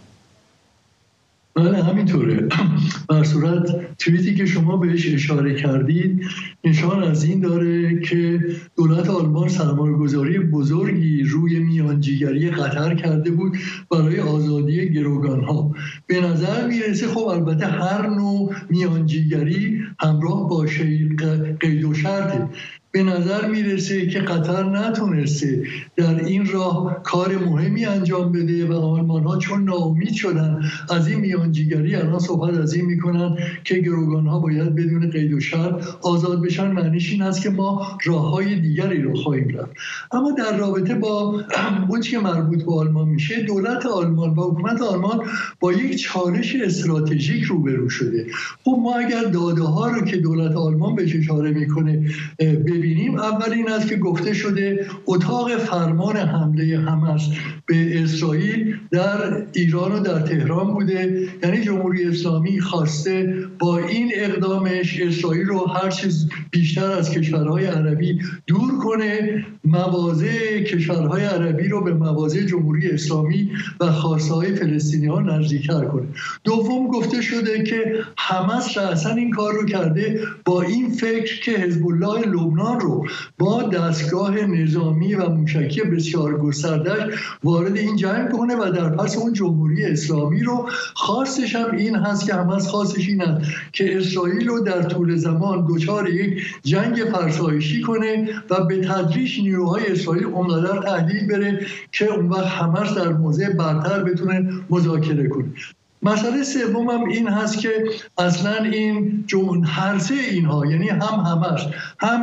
بله همینطوره. بر صورت توییتی که شما بهش اشاره کردید نشان از این داره که دولت آلمان سرمایه‌گذاری بزرگی روی میانجیگری قطر کرده بود برای آزادی گروگان‌ها. به نظر میرسه خب البته هر نوع میانجیگری همراه با قید و شرطه. به نظر میرسه که قطر نتونسته در این راه کار مهمی انجام بده و آلمان‌ها چون ناامید شدن از این میانجیگری الان صحبت از این میکنن که گروگان‌ها باید بدون قید و شرط آزاد بشن. معنیش این است که ما راه‌های دیگری رو خواهیم رفت. اما در رابطه با اون که مربوط به آلمان میشه، دولت آلمان و حکومت آلمان با یک چالش استراتژیک روبرو شده. خب ما اگر داده‌ها رو که دولت آلمان بهش اشاره میکنه ببینیم، اول این است که گفته شده اتاق فرمان حمله حماس به اسرائیل در ایران و در تهران بوده. یعنی جمهوری اسلامی خواسته با این اقدامش اسرائیل رو هر چیز بیشتر از کشورهای عربی دور کنه، مواضع کشورهای عربی رو به مواضع جمهوری اسلامی و خواسته‌های فلسطینی‌ها نزدیک‌تر کنه. دوم گفته شده که حماس رأساً این کار رو کرده با این فکر که حزب الله لبنان رو با دستگاه نظامی و موشکی بسیار گسترده‌اش وارد این جنگ کنه و در پس اون جمهوری اسلامی رو. خواستش هم این هست که حماس خواستش این هست که اسرائیل رو در طول زمان دچار یک جنگ فرسایشی کنه و به تدریج نیروهای اسرائیل اونقدر تحلیل بره که اون وقت حماس در موضع برتر بتونه مذاکره کنه. مسئله سوم هم این هست که اصلا این هر سه اینها، یعنی هم حماس هم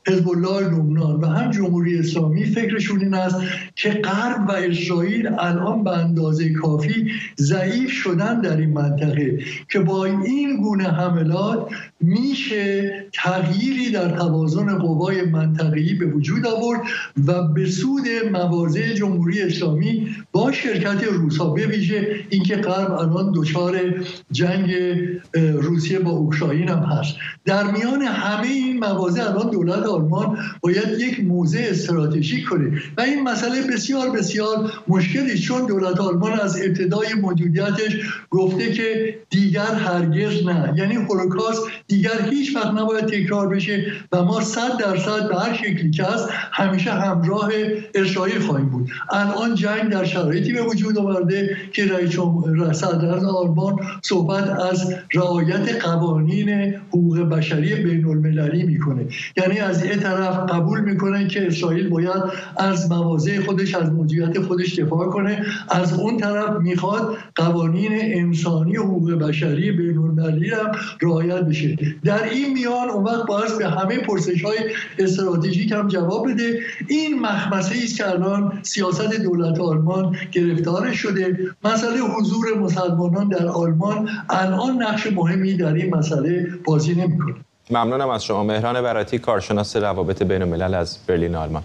حزب الله لبنان و هم جمهوری اسلامی فکرشون این است که غرب و اسرائیل الان به اندازه کافی ضعیف شدن در این منطقه که با این گونه حملات میشه تغییری در توازن قوای منطقه‌ای به وجود آورد و به سود مواضع جمهوری اسلامی با شرکت روس‌ها، به ویژه اینکه غرب الان دچار جنگ روسیه با اوکراین هم هست. در میان همه این مواضع الان دولت آلمان باید یک موضع استراتژیک کنه و این مسئله بسیار بسیار مشکلی، چون دولت آلمان از ابتدای موجودیتش گفته که دیگر هرگز نه، یعنی هولوکاست دیگر هیچ وقت نباید تکرار بشه و ما 100% به هر شکلی که هست همیشه همراه اسرائیل خواهیم بود. الان جنگ در شرایطی به وجود آورده که صدراعظم آلمان صحبت از رعایت قوانین حقوق بشری بین المللی میکنه، یعنی از این طرف قبول میکنه که اسرائیل باید از مواضع خودش، از موضوعیت خودش دفاع کنه، از اون طرف میخواد قوانین انسانی و حقوق بشری بین المللی هم رعایت بشه. در این میان اون وقت باید به همه پرسش‌های استراتژیک هم جواب بده. این مخمسه‌ای است که الان سیاست دولت آلمان گرفتار شده. مسئله حضور مسلمانان در آلمان الان نقش مهمی در این مسئله بازی نمی‌کنه. ممنونم از شما. مهران براتی، کارشناس روابط بین الملل از برلین آلمان.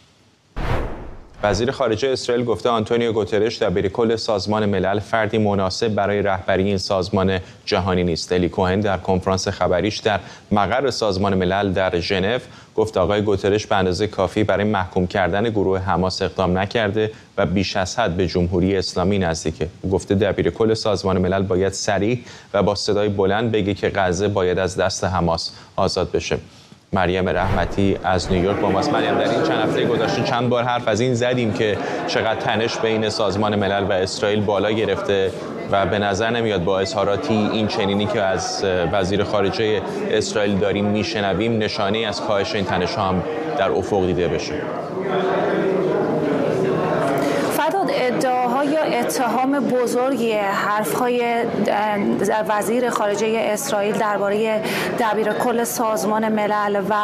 وزیر خارجه اسرائیل گفته آنتونیو گوترش دبیرکل سازمان ملل فردی مناسب برای رهبری این سازمان جهانی نیست. الی کوهن در کنفرانس خبریش در مقر سازمان ملل در ژنو گفت آقای گوترش به اندازه کافی برای محکوم کردن گروه حماس اقدام نکرده و بیش از حد به جمهوری اسلامی نزدیکه. او گفته دبیرکل سازمان ملل باید صریح و با صدای بلند بگه که غزه باید از دست حماس آزاد بشه. مریم رحمتی از نیویورک با ماست. مریم، در این چند هفته گذشته چند بار حرف از این زدیم که چقدر تنش بین سازمان ملل و اسرائیل بالا گرفته و به نظر نمیاد با اظهاراتی این چنینی که از وزیر خارجه اسرائیل داریم میشنویم نشانه از کاهش این تنش هم در افق دیده بشه. ادعاهای اتهام بزرگی حرفهای وزیر خارجه اسرائیل درباره دبیرکل سازمان ملل و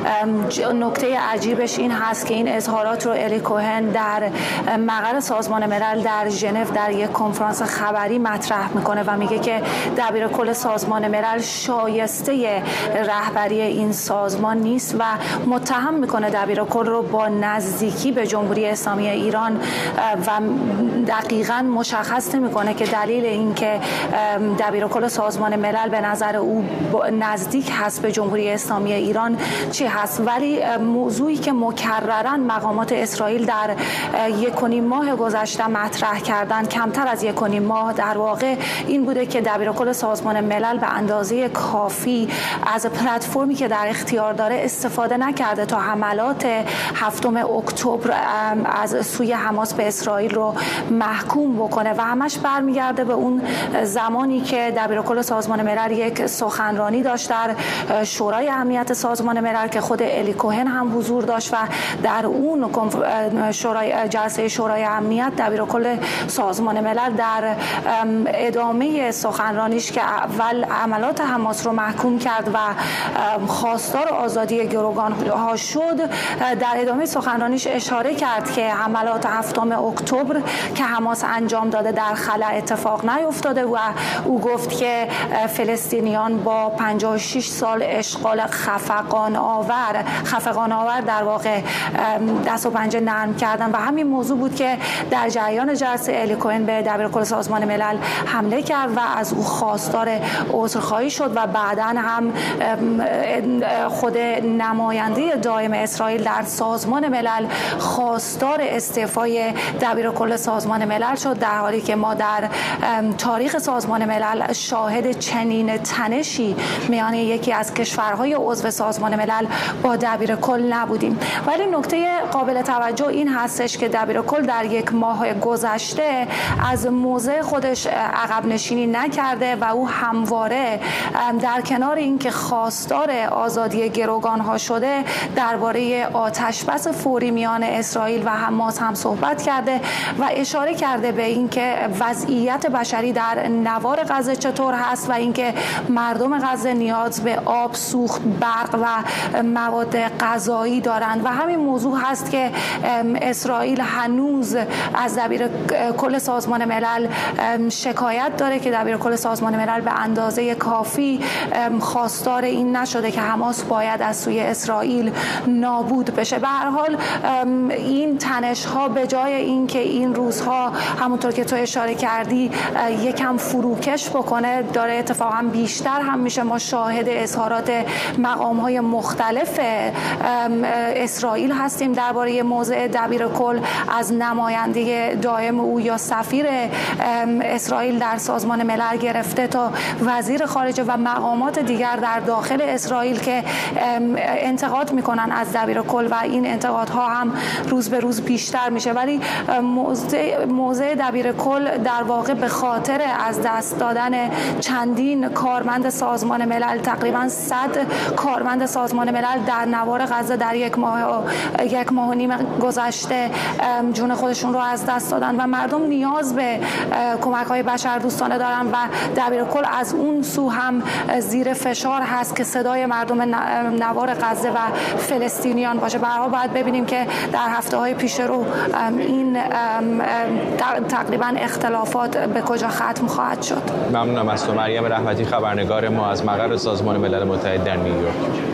نکته عجیبش این هست که این اظهارات رو الی کوهن در مقر سازمان ملل در ژنو در یک کنفرانس خبری مطرح میکنه و میگه که دبیرکل سازمان ملل شایسته رهبری این سازمان نیست و متهم میکنه دبیرکل رو با نزدیکی به جمهوری اسلامی ایران و دقیقاً مشخص نمی‌کنه که دلیل این که دبیرکل سازمان ملل به نظر او نزدیک هست به جمهوری اسلامی ایران چی هست. ولی موضوعی که مکرراً مقامات اسرائیل در 1.5 ماه گذشته مطرح کردن، کمتر از 1.5 ماه در واقع، این بوده که دبیرکل سازمان ملل به اندازه کافی از پلتفرمی که در اختیار داره استفاده نکرده تا حملات 7 اکتبر از سوی حماس به اسرائیل رو محکوم بکنه و همش برمیگرده به اون زمانی که دبیرکل سازمان ملل یک سخنرانی داشت در شورای امنیت سازمان ملل که خود الی کوهن هم حضور داشت و در اون جلسه شورای امنیت دبیرکل سازمان ملل در ادامه سخنرانیش که اول حملات حماس رو محکوم کرد و خواستار آزادی گروگان‌ها شد، در ادامه سخنرانیش اشاره کرد که حملات 7 اکتبر که حماس انجام داده در خلا اتفاق نیفتاده و او گفت که فلسطینیان با 56 سال اشغال خفقان آور در واقع دست و پنجه نرم کردن و همین موضوع بود که در جریان جلسه الی کوهن به دبیرکل سازمان ملل حمله کرد و از او خواستار عذرخواهی شد و بعداً هم خود نماینده دائم اسرائیل در سازمان ملل خواستار استعفای دبیرکل سازمان ملل شد، در حالی که ما در تاریخ سازمان ملل شاهد چنین تنشی میان یکی از کشورهای عضو سازمان ملل با دبیرکل نبودیم. ولی نکته قابل توجه این هستش که دبیرکل در 1 ماه گذشته از موضع خودش عقب نشینی نکرده و او همواره در کنار اینکه خواستار آزادی گروگان‌ها شده درباره آتش‌بس فوری میان اسرائیل و حماس هم صحبت کرده و اشاره کرده به اینکه وضعیت بشری در نوار غزه چطور هست و اینکه مردم غزه نیاز به آب، سوخت، برق و مواد غذایی دارند و همین موضوع هست که اسرائیل هنوز از دبیر کل سازمان ملل شکایت داره که دبیر کل سازمان ملل به اندازه کافی خواستار این نشده که حماس باید از سوی اسرائیل نابود بشه. به هر حال این تنش ها به جای اینکه این روزها همونطور که تو اشاره کردی یکم فروکش بکنه داره اتفاقا بیشتر هم میشه. ما شاهد اظهارات مقام های مختلف اسرائیل هستیم درباره موضع دبیر کل، از نماینده دائم او یا سفیر اسرائیل در سازمان ملل گرفته تا وزیر خارجه و مقامات دیگر در داخل اسرائیل که انتقاد میکنن از دبیر کل و این انتقادها هم روز به روز بیشتر میشه. ولی موضع دبیر کل در واقع به خاطر از دست دادن چندین کارمند سازمان ملل، تقریبا 100 کارمند سازمان ملل در نوار غزه در یک ماه و نیم گذشته جون خودشون رو از دست دادن و مردم نیاز به کمک‌های بشردوستانه دارن و دبیر کل از اون سو هم زیر فشار هست که صدای مردم نوار غزه و فلسطینیان باشه. به هر حال باید ببینیم که در هفته‌های پیش رو این تقریبا اختلافات به کجا ختم خواهد شد. ممنونم از تو مریم رحمتی، خبرنگار ما از مقر سازمان ملل متحد در نیویورک.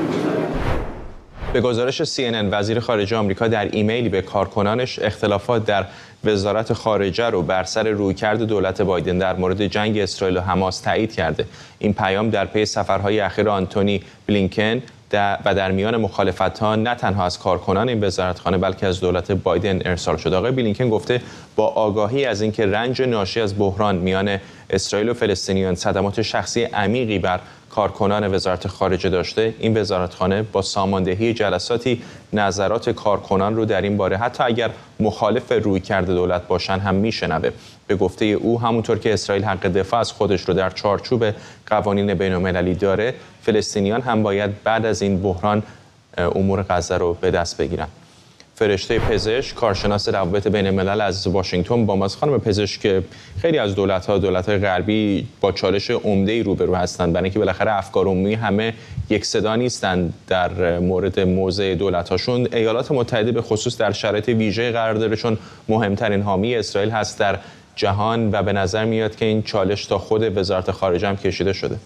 به گزارش CNN وزیر خارجه آمریکا در ایمیلی به کارکنانش اختلافات در وزارت خارجه رو بر سر رویکرد دولت بایدن در مورد جنگ اسرائیل و حماس تایید کرده. این پیام در پی سفرهای اخیر آنتونی بلینکن و در میان مخالفت‌ها نه تنها از کارکنان این وزارتخانه بلکه از دولت بایدن ارسال شد. آقای بلینکن گفته با آگاهی از اینکه رنج ناشی از بحران میان اسرائیل و فلسطینیان صدمات شخصی عمیقی بر کارکنان وزارت خارجه داشته، این وزارتخانه با ساماندهی جلساتی نظرات کارکنان رو در این باره حتی اگر مخالف رویکرد دولت باشن هم میشنوه. به گفته او همونطور که اسرائیل حق دفاع از خودش رو در چارچوب قوانین بین‌المللی داره، فلسطینیان هم باید بعد از این بحران امور غزه رو به دست بگیرن. فرشته پزشک، کارشناس روابط بین الملل از واشنگتن با ماست. خانم پزشک، که خیلی از دولت‌های غربی با چالش عمده‌ای روبرو هستند، برای اینکه بالاخره افکار عمومی همه یک صدا نیستند در مورد موضع دولت‌هاشون. ایالات متحده به خصوص در شرایط ویژه قرار داره چون مهمترین حامی اسرائیل هست در جهان و به نظر میاد که این چالش تا خود وزارت خارجه هم کشیده شده.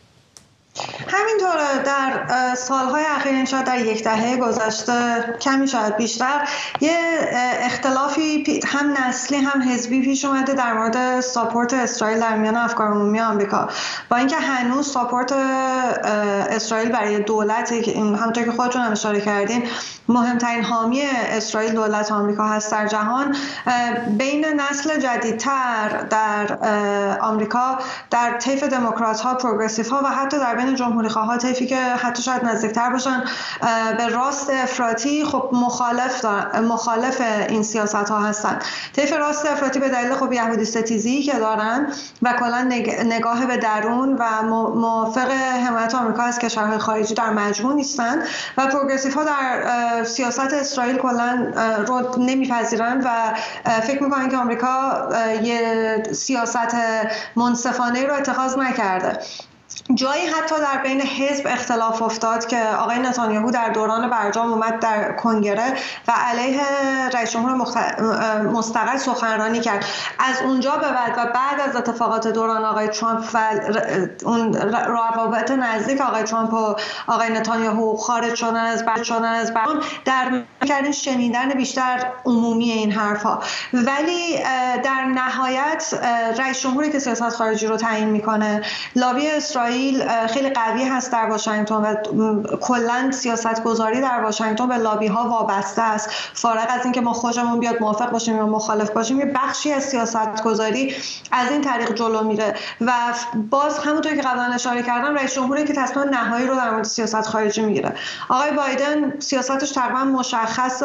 همینطوره. در سالهای اخیر، شاید در یک دهه گذشته کمی شاید بیشتر، یه اختلافی هم نسلی هم حزبی پیش اومده در مورد ساپورت اسرائیل در میان افکار عمومی آمریکا. با اینکه هنوز ساپورت اسرائیل برای دولتی که همونطور که خودتون هم اشاره کردین مهمترین حامی اسرائیل دولت آمریکا هست در جهان، بین نسل جدیدتر در آمریکا، در طیف دموکرات‌ها، پروگرسیوها و حتی در بین جمهوری‌خواها، طیفی که حتی شاید نزدیکتر باشن به راست افراطی، خب مخالف این سیاست‌ها هستن. طیف راست افراطی به دلیل خب یهودی ستیزی که دارن و کلا نگاه به درون و موافق حمایت آمریکا از کشورهای خارجی در مجموع نیستن و پروگرسیوها در سیاست اسرائیل کلا رو نمیپذیرن و فکر میکنن که آمریکا یه سیاست منصفانه رو اتخاذ نکرده. جایی حتی در بین حزب اختلاف افتاد که آقای نتانیاهو در دوران برجام اومد در کنگره و علیه رئیس جمهور مستقل سخنرانی کرد. از اونجا به بعد و بعد از اتفاقات دوران آقای ترامپ و اون روابط نزدیک آقای ترامپ و آقای نتانیاهو خارج شدن از برجام در کردن شنیدن بیشتر عمومی این حرفا، ولی در نهایت رئیس جمهوری که سیاست خارجی رو تعیین میکنه، لابی اسرائیل خیلی قوی هست در واشنگتن و کلا سیاست گذاری در واشنگتن به لابی ها وابسته است. فارغ از اینکه ما خوشمون بیاد موافق باشیم یا مخالف باشیم، یه بخشی از سیاست گذاری از این طریق جلو میره و باز همونطور که قبلا اشاره کردم رئیس جمهوری که تصمیم نهایی رو در مورد سیاست خارجی میگیره. آقای بایدن سیاستش تقریبا مشخص،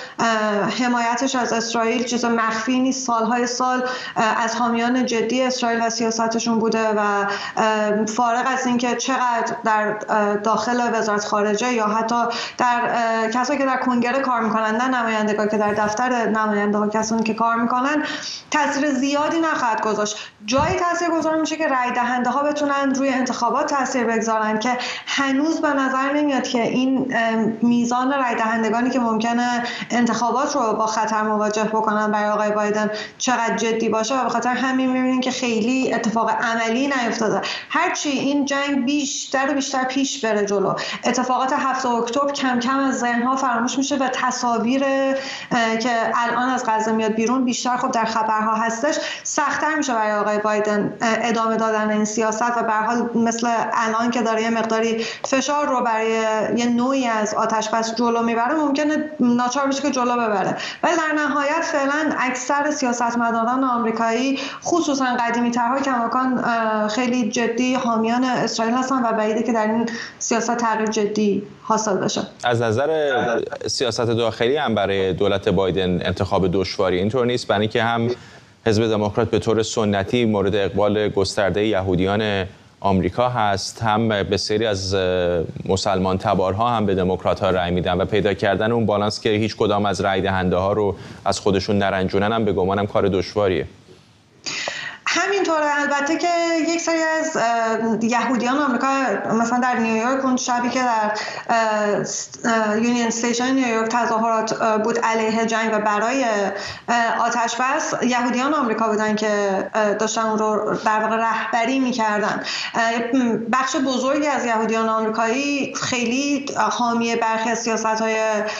حمایتش از اسرائیل چیز مخفی نیست، سالهای سال از حامیان جدی اسرائیل و سیاستشون بوده و فارغ از اینکه چقدر در داخل وزارت خارجه یا حتی در کسایی که در کنگره کار میکنن، نه نمایندگان که در دفتر نمایندگان، کسانی که کار میکنن، تاثیر زیادی نخواهد گذاشت. جایی تاثیرگذار میشه که رای دهنده ها بتونن روی انتخابات تاثیر بگذارن که هنوز به نظر نمیاد که این میزان رای دهندگانی که ممکنه انتخابات رو با خطر مواجه بکنن برای آقای بایدن چقدر جدی باشه و به خاطر همین میبینیم که خیلی اتفاق عملی نیفتاده. هرچی این جنگ بیشتر و بیشتر پیش بره جلو، اتفاقات 7 اکتبر کم کم از ذهن‌ها فراموش میشه و تصاویر که الان از غزه میاد بیرون بیشتر خب در خبرها هستش، سخت‌تر میشه برای آقای بایدن ادامه دادن این سیاست و به هر حال مثل الان که داره یه مقداری فشار رو برای یه نوعی از آتش‌بس جلو میبره، ممکنه ناچار بشه که جلو ببره. ولی در نهایت فعلا اکثر سیاستمداران آمریکایی خصوصا قدیمی‌ترها کماکان خیلی جدی حامیان اسرائیل هستن و بعیده که در این سیاست تغییر جدی حاصل بشه. از نظر سیاست داخلی هم برای دولت بایدن انتخاب دشواری اینطور نیست، برای اینکه هم حزب دموکرات به طور سنتی مورد اقبال گسترده یهودیان آمریکا هست، هم بسیاری از مسلمان تبارها هم به دموکرات‌ها رأی میدن و پیدا کردن اون بالانس که هیچ کدام از رأی دهنده ها رو از خودشون نرنجونن هم به گمانم کار دشواریه. همینطوره. البته که یک سری از یهودیان آمریکا مثلا در نیویورک اون شبی که در یونین استیشن نیویورک تظاهرات بود علیه جنگ و برای آتش بس، یهودیان آمریکا بودن که داشتن اون رو در واقع رهبری می‌کردن. بخش بزرگی از یهودیان آمریکایی خیلی حامی برخی از سیاست‌های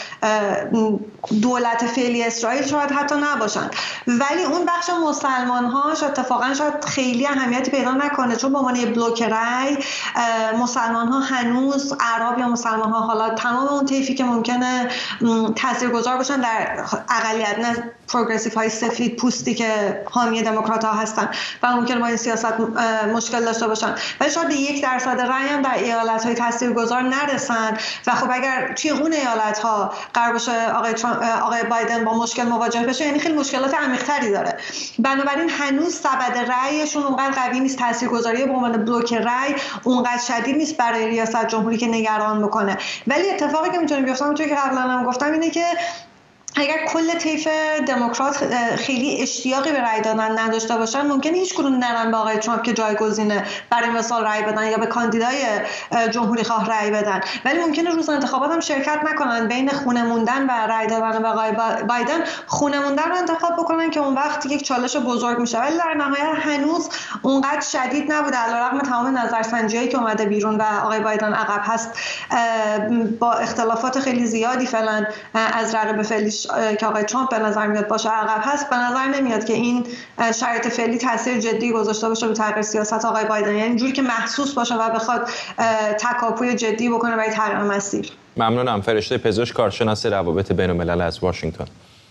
دولت فعلی اسرائیل شاید حتی نباشن، ولی اون بخش مسلمان‌هاش اتفاقا شاید خیلی اهمیتی پیدا نکنه، چون به عنوان یه بلوک رأی مسلمان‌ها هنوز عرب یا مسلمان‌ها، حالا تمام اون طیفی که ممکنه تاثیرگذار باشن در اقلیت، نه پروگرسیو های سفید پوستی که حامی دموکرات ها هستن و ممکنه با این سیاست مشکل داشته باشن، ولی شاید به 1% رأی هم در ایالت های تاثیرگذار نرسن و خب اگر توی اون ایالت ها قرار باشه آقای بایدن با مشکل مواجه بشه، یعنی خیلی مشکلات عمیق‌تری داره. بنابراین هنوز سبد رأیشون اونقدر قوی نیست، تاثیرگذاری به عنوان بلوک رأی اونقدر شدید نیست برای ریاست جمهوری که نگران بکنه. ولی اتفاقی که میتونه بیفته، همونطوری که قبلا هم گفتم، اینه که اگر کل طیف دموکرات خیلی اشتیاقی به رأی دادن نداشته باشن، ممکنه هیچ کدوم نرن به آقای ترامپ که جایگزینه برای مثال رأی بدن یا به کاندیدای جمهوری خواه رأی بدن، ولی ممکنه روز انتخابات هم شرکت نکنن، بین خونه موندن و رأی دادن به آقای بایدن خونه موندن رو انتخاب بکنن که اون وقت یک چالش بزرگ میشه. ولی در نهایت هنوز اونقدر شدید نبوده، علیرغم تمام نظرسنجی‌هایی که اومده بیرون و آقای بایدن عقب هست با اختلافات خیلی زیادی فعلا از رقیب فعلیش که آقای ترامپ به نظر میاد باشه عقب هست. به نظر نمیاد که این شرایط فعلی تاثیر جدی گذاشته باشه به تغییر سیاست آقای بایدن، یعنی جوری که محسوس باشه و بخواد تکاپوی جدی بکنه برای تغییر مسیر. ممنونم. فرشته پزشک، کارشناس روابط بین‌الملل از واشنگتن.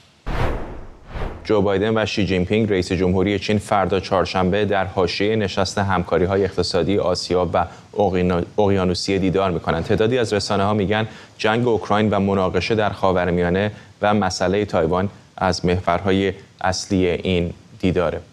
جو بایدن و شی جین پینگ رئیس جمهوری چین فردا چهارشنبه در حاشیه نشست همکاری‌های اقتصادی آسیا و اقیانوسیه دیدار می‌کنند. تعدادی از رسانه‌ها میگن جنگ اوکراین و مناقشه در خاورمیانه و مسئله تایوان از محورهای اصلی این دیداره.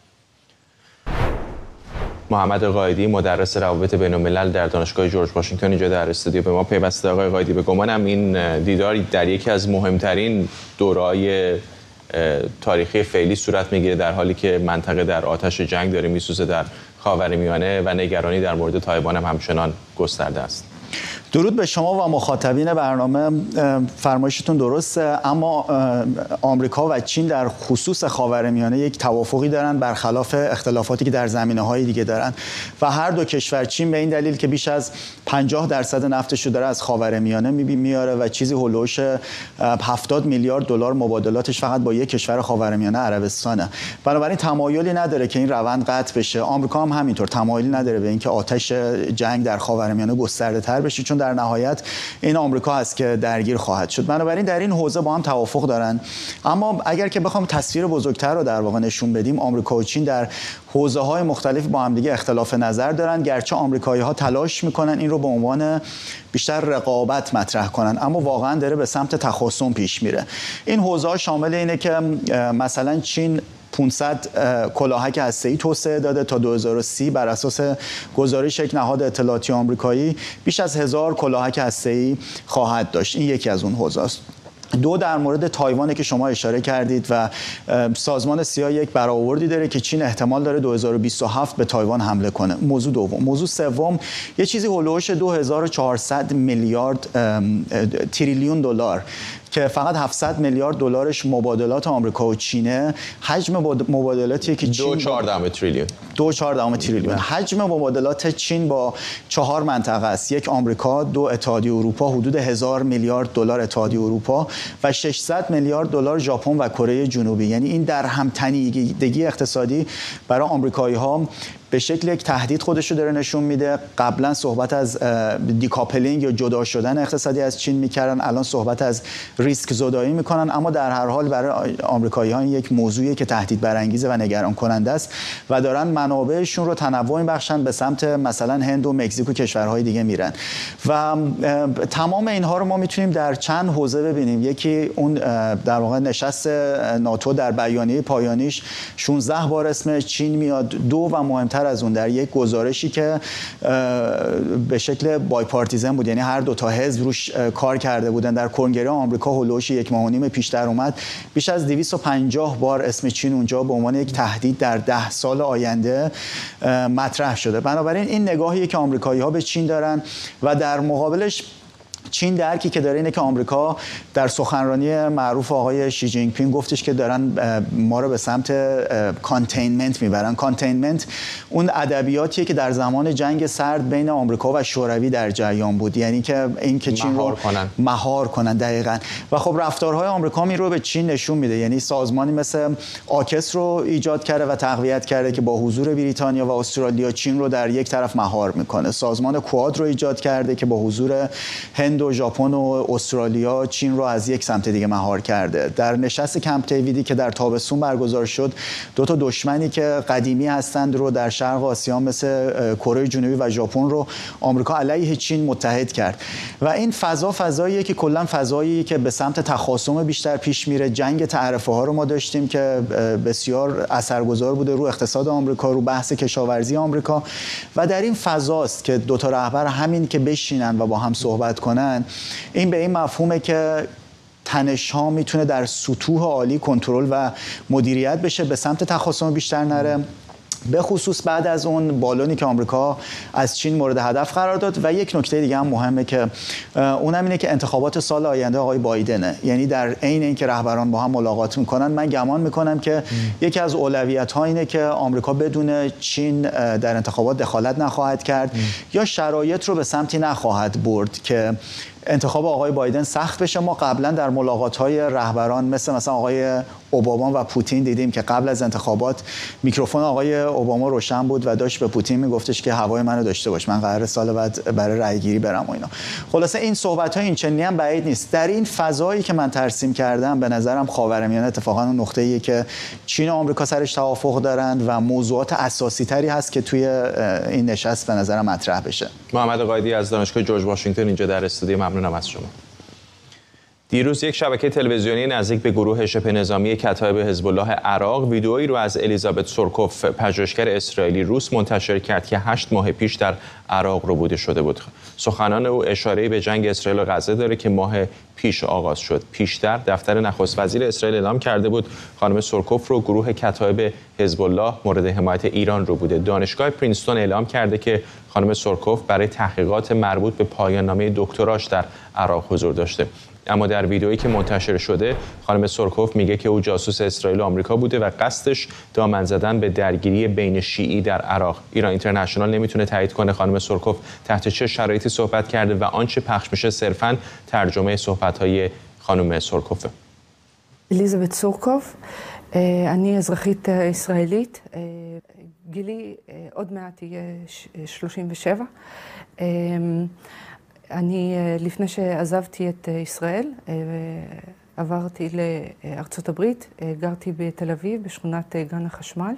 محمد قائدی، مدرس روابط بین‌الملل در دانشگاه جورج واشنگتن، اینجا در استودیو به ما پیوسته. آقای قائدی، به گمانم این دیدار در یکی از مهمترین دوره‌های تاریخی فعلی صورت میگیره، در حالی که منطقه در آتش جنگ داره میسوزه در خاورمیانه و نگرانی در مورد تایوان هم همچنان گسترده است. درود به شما و مخاطبین برنامه. فرمایشتون درسته، اما آمریکا و چین در خصوص خاورمیانه یک توافقی دارن برخلاف اختلافاتی که در زمینه‌های دیگه دارن و هر دو کشور، چین به این دلیل که بیش از 50% نفتش رو داره از خاورمیانه میاره و چیزی هولوش 70 میلیارد دلار مبادلاتش فقط با یک کشور خاورمیانه، عربستانه. بنابراین تمایلی نداره که این روند قطع بشه. آمریکا هم همینطور تمایلی نداره به اینکه آتش جنگ در خاورمیانه گسترده‌تر بشه، چون در نهایت این آمریکا هست که درگیر خواهد شد. بنابراین در این حوزه با هم توافق دارن. اما اگر که بخوام تصویر بزرگتر رو در واقع نشون بدیم، آمریکا و چین در حوزه‌های مختلف با هم دیگه اختلاف نظر دارن، گرچه آمریکایی‌ها تلاش میکنن این رو به عنوان بیشتر رقابت مطرح کنن، اما واقعا داره به سمت تخاصم پیش میره. این حوزه‌ها شامل اینه که مثلا چین 500 کلاهک هسته‌ای توسعه داده تا 2030 بر اساس گزارش یک نهاد اطلاعاتی آمریکایی بیش از 1000 کلاهک هسته‌ای خواهد داشت. این یکی از اون حوزه است. دو، در مورد تایوان که شما اشاره کردید و سازمان سیا یک برآوردی داره که چین احتمال داره 2027 به تایوان حمله کنه. موضوع دوم. موضوع سوم، یه چیزی هولوش 2400 میلیارد تریلیون دلار که فقط 700 میلیارد دلارش مبادلات آمریکا و چینه. حجم مبادلاتی که چین 2.4 تریلیون حجم مبادلات چین با 4 منطقه است: یک آمریکا، 2 اتحادیه اروپا، حدود 1000 میلیارد دلار اتحادیه اروپا و 600 میلیارد دلار ژاپن و کره جنوبی. یعنی این در هم تنیدگی اقتصادی برای آمریکایی‌ها به شکل یک تهدید خودش رو داره نشون میده. قبلا صحبت از دیکاپلینگ یا جدا شدن اقتصادی از چین میکردن، الان صحبت از ریسک زدایی میکنن، اما در هر حال برای آمریکایی‌ها این یک موضوعی که تهدید برانگیزه و نگران کننده است و دارن منابعشون رو تنوع میبخشن به سمت مثلا هند و مکزیک و کشورهای دیگه میرن و تمام اینها رو ما میتونیم در چند حوزه ببینیم. یکی اون در واقع نشست ناتو در بیانیه پایانیش 16 بار اسم چین میاد. دو و مهمتر از اون، در یک گزارشی که به شکل بایپارتیزن بود، یعنی هر دو تا حزب روش کار کرده بودن، در کنگره آمریکا هولوش 1.5 ماه پیش در اومد، بیش از 250 بار اسم چین اونجا به عنوان یک تهدید در 10 سال آینده مطرح شده. بنابراین این نگاهی که آمریکایی‌ها به چین دارن و در مقابلش چین درکی که داره اینه که آمریکا در سخنرانی معروف آقای شی جینگ پینگ گفتش که دارن ما رو به سمت کانتینمنت میبرن. کانتینمنت اون ادبیاتیه که در زمان جنگ سرد بین آمریکا و شوروی در جریان بود، یعنی که این که چین رو مهار کنن. دقیقاً. و خب رفتارهای آمریکا می رو به چین نشون میده، یعنی سازمانی مثل آکس رو ایجاد کرده و تقویت کرده که با حضور بریتانیا و استرالیا چین رو در یک طرف مهار میکنه. سازمان کواد رو ایجاد کرده که با حضور هند و ژاپن و استرالیا چین رو از یک سمت دیگه مهار کرده. در نشست کمپ دیویدی که در تابستون برگزار شد، دو تا دشمنی که قدیمی هستند رو در شرق آسیا مثل کره جنوبی و ژاپن رو آمریکا علیه چین متحد کرد و این فضاییه که کلا فضایی که به سمت تخاصم بیشتر پیش میره. جنگ تعرفه ها رو ما داشتیم که بسیار اثرگذار بوده رو اقتصاد آمریکا، رو بحث کشاورزی آمریکا و در این فضاست که دو تا رهبر همین که بشینن و با هم صحبت کنن، این به این مفهومه که تنش ها میتونه در سطوح عالی کنترل و مدیریت بشه، به سمت تخاصم بیشتر نره، به خصوص بعد از اون بالونی که آمریکا از چین مورد هدف قرار داد. و یک نکته دیگه هم مهمه که اونم اینه که انتخابات سال آینده آقای بایدنه، یعنی در عین اینکه رهبران با هم ملاقات میکنن، من گمان میکنم که یکی از اولویت‌ها اینه که آمریکا بدون چین در انتخابات دخالت نخواهد کرد یا شرایط رو به سمتی نخواهد برد که انتخاب آقای بایدن سخت بشه. ما قبلا در ملاقات‌های رهبران مثلا آقای اوباما و پوتین دیدیم که قبل از انتخابات میکروفون آقای اوباما روشن بود و داشت به پوتین میگفتش که هوای منو داشته باش، من قراره سال بعد برای رأی گیری برم و اینا. خلاصه این صحبت‌ها این چنینی هم بعید نیست. در این فضایی که من ترسیم کردم، به نظرم خاورمیانه اتفاقا اون نقطه‌ایه که چین و آمریکا سرش توافق دارند و موضوعات اساسی‌تری هست که توی این نشست به نظرم مطرح بشه. محمد قائدی از دانشگاه جورج واشنگتن اینجا در استودیو، ممنونم از شما. دیروز یک شبکه تلویزیونی نزدیک به گروه شبه نظامی کتایب حزب الله عراق ویدئویی رو از الیزابت سورکوف، پژوهشگر اسرائیلی روس، منتشر کرد که 8 ماه پیش در عراق ربوده شده بود. سخنان او اشاره‌ای به جنگ اسرائیل و غزه داره که ماه پیش آغاز شد. پیشتر دفتر نخست وزیر اسرائیل اعلام کرده بود خانم سورکوف رو گروه کتایب حزب الله مورد حمایت ایران ربوده. دانشگاه پرینستون اعلام کرده که خانم سورکوف برای تحقیقات مربوط به پایان‌نامه دکتراش در عراق حضور داشته. اما در ویدئویی که منتشر شده، خانم سورکوف میگه که او جاسوس اسرائیل و آمریکا بوده و قصدش دامن زدن به درگیری بین شیعی در عراق. ایران اینترنشنال نمیتونه تایید کنه خانم سورکوف تحت چه شرایطی صحبت کرده و آنچه پخش میشه صرفاً ترجمه صحبت‌های خانم سورکوفه. الیزابت سورکوف، אני אזרחית ישראלית, גילי עוד מעט יהיה 37. אני לפני שעזבתי את ישראל עברתי לארצות הברית, גרתי בתל אביב בשכונת גן החשמל.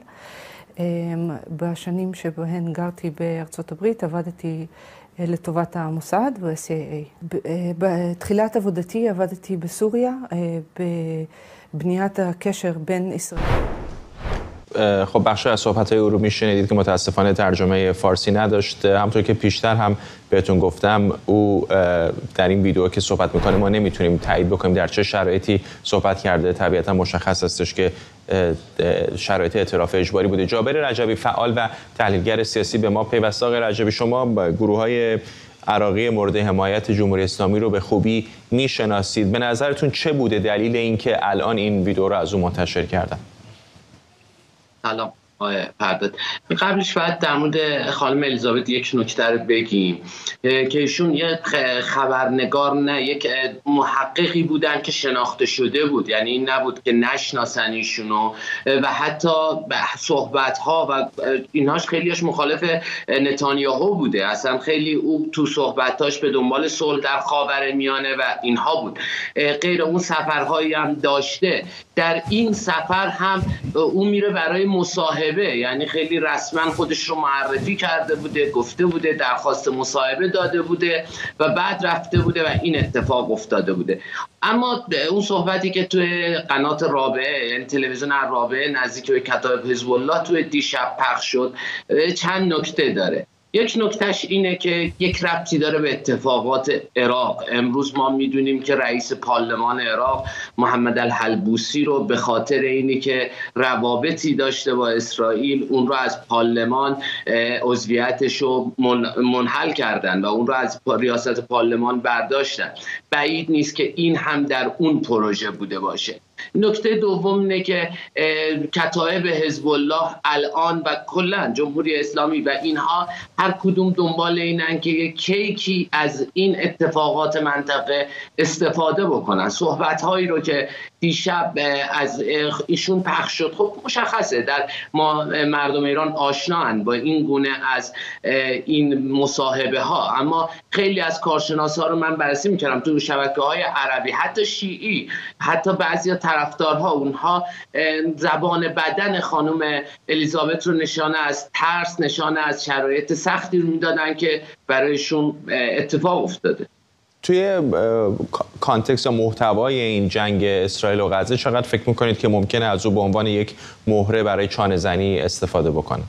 בשנים שבהן גרתי בארצות הברית עבדתי לטובת המוסד ו-CIA. בתחילת עבודתי עבדתי בסוריה בבניית הקשר בין ישראל خب بخشی از صحبت‌های او رو میشنیدید که متاسفانه ترجمه فارسی نداشت. همونطور که پیشتر هم بهتون گفتم او در این ویدیو که صحبت میکنه ما نمیتونیم تایید بکنیم در چه شرایطی صحبت کرده. طبیعتا مشخص استش که شرایط اعتراف اجباری بوده. جابر رجبی فعال و تحلیلگر سیاسی به ما پیوسته. آقای رجبی شما گروه‌های عراقی مورد حمایت جمهوری اسلامی رو به خوبی میشناسید. به نظرتون چه بوده دلیل اینکه الان این ویدیو رو از اون منتشر کردن؟ سلام آقای فرداد. قبلش باید در مورد خانم الیزابت یک نکته رو بگیم که ایشون یک خبرنگار نه یک محققی بودن که شناخته شده بود، یعنی این نبود که نشناسن ایشونو و حتی صحبت‌ها و اینهاش خیلیش مخالف نتانیاهو بوده. اصلا خیلی او تو صحبتاش به دنبال صلح در خاورمیانه و اینها بود. غیر اون سفرهایی هم داشته. در این سفر هم او میره برای مصاحبه، یعنی خیلی رسما خودش رو معرفی کرده بوده، گفته بوده، درخواست مصاحبه داده بوده و بعد رفته بوده و این اتفاق افتاده بوده. اما اون صحبتی که توی قنات رابعه، یعنی تلویزیون رابعه نزدیک به کتایب حزب الله توی دیشب پخش شد، چند نکته داره. یک نکتهش اینه که یک ربطی داره به اتفاقات عراق. امروز ما میدونیم که رئیس پارلمان عراق محمد الحلبوسی رو به خاطر اینی که روابطی داشته با اسرائیل اون رو از پارلمان عضویتش رو منحل کردن و اون رو از ریاست پارلمان برداشتن. بعید نیست که این هم در اون پروژه بوده باشه. نکته دوم اینه که کتایب حزب الله الان و کلا جمهوری اسلامی و اینها هر کدوم دنبال اینن که یک کیکی از این اتفاقات منطقه استفاده بکنن. صحبت‌هایی رو که دیشب از ایشون پخش شد، خب مشخصه در ما مردم ایران آشناان با این گونه از این مصاحبه ها، اما خیلی از کارشناسا رو من بررسی میکردم تو شبکه‌های عربی، حتی شیعی، حتی بعضی طرفدارها، اونها زبان بدن خانم الیزابت رو نشانه از ترس، نشانه از شرایط سختی رو میدادن که برایشون اتفاق افتاده. توی کانتکست یا محتوای این جنگ اسرائیل و غزه چقدر فکر میکنید که ممکنه از او به عنوان یک مهره برای چانه‌زنی استفاده بکنه؟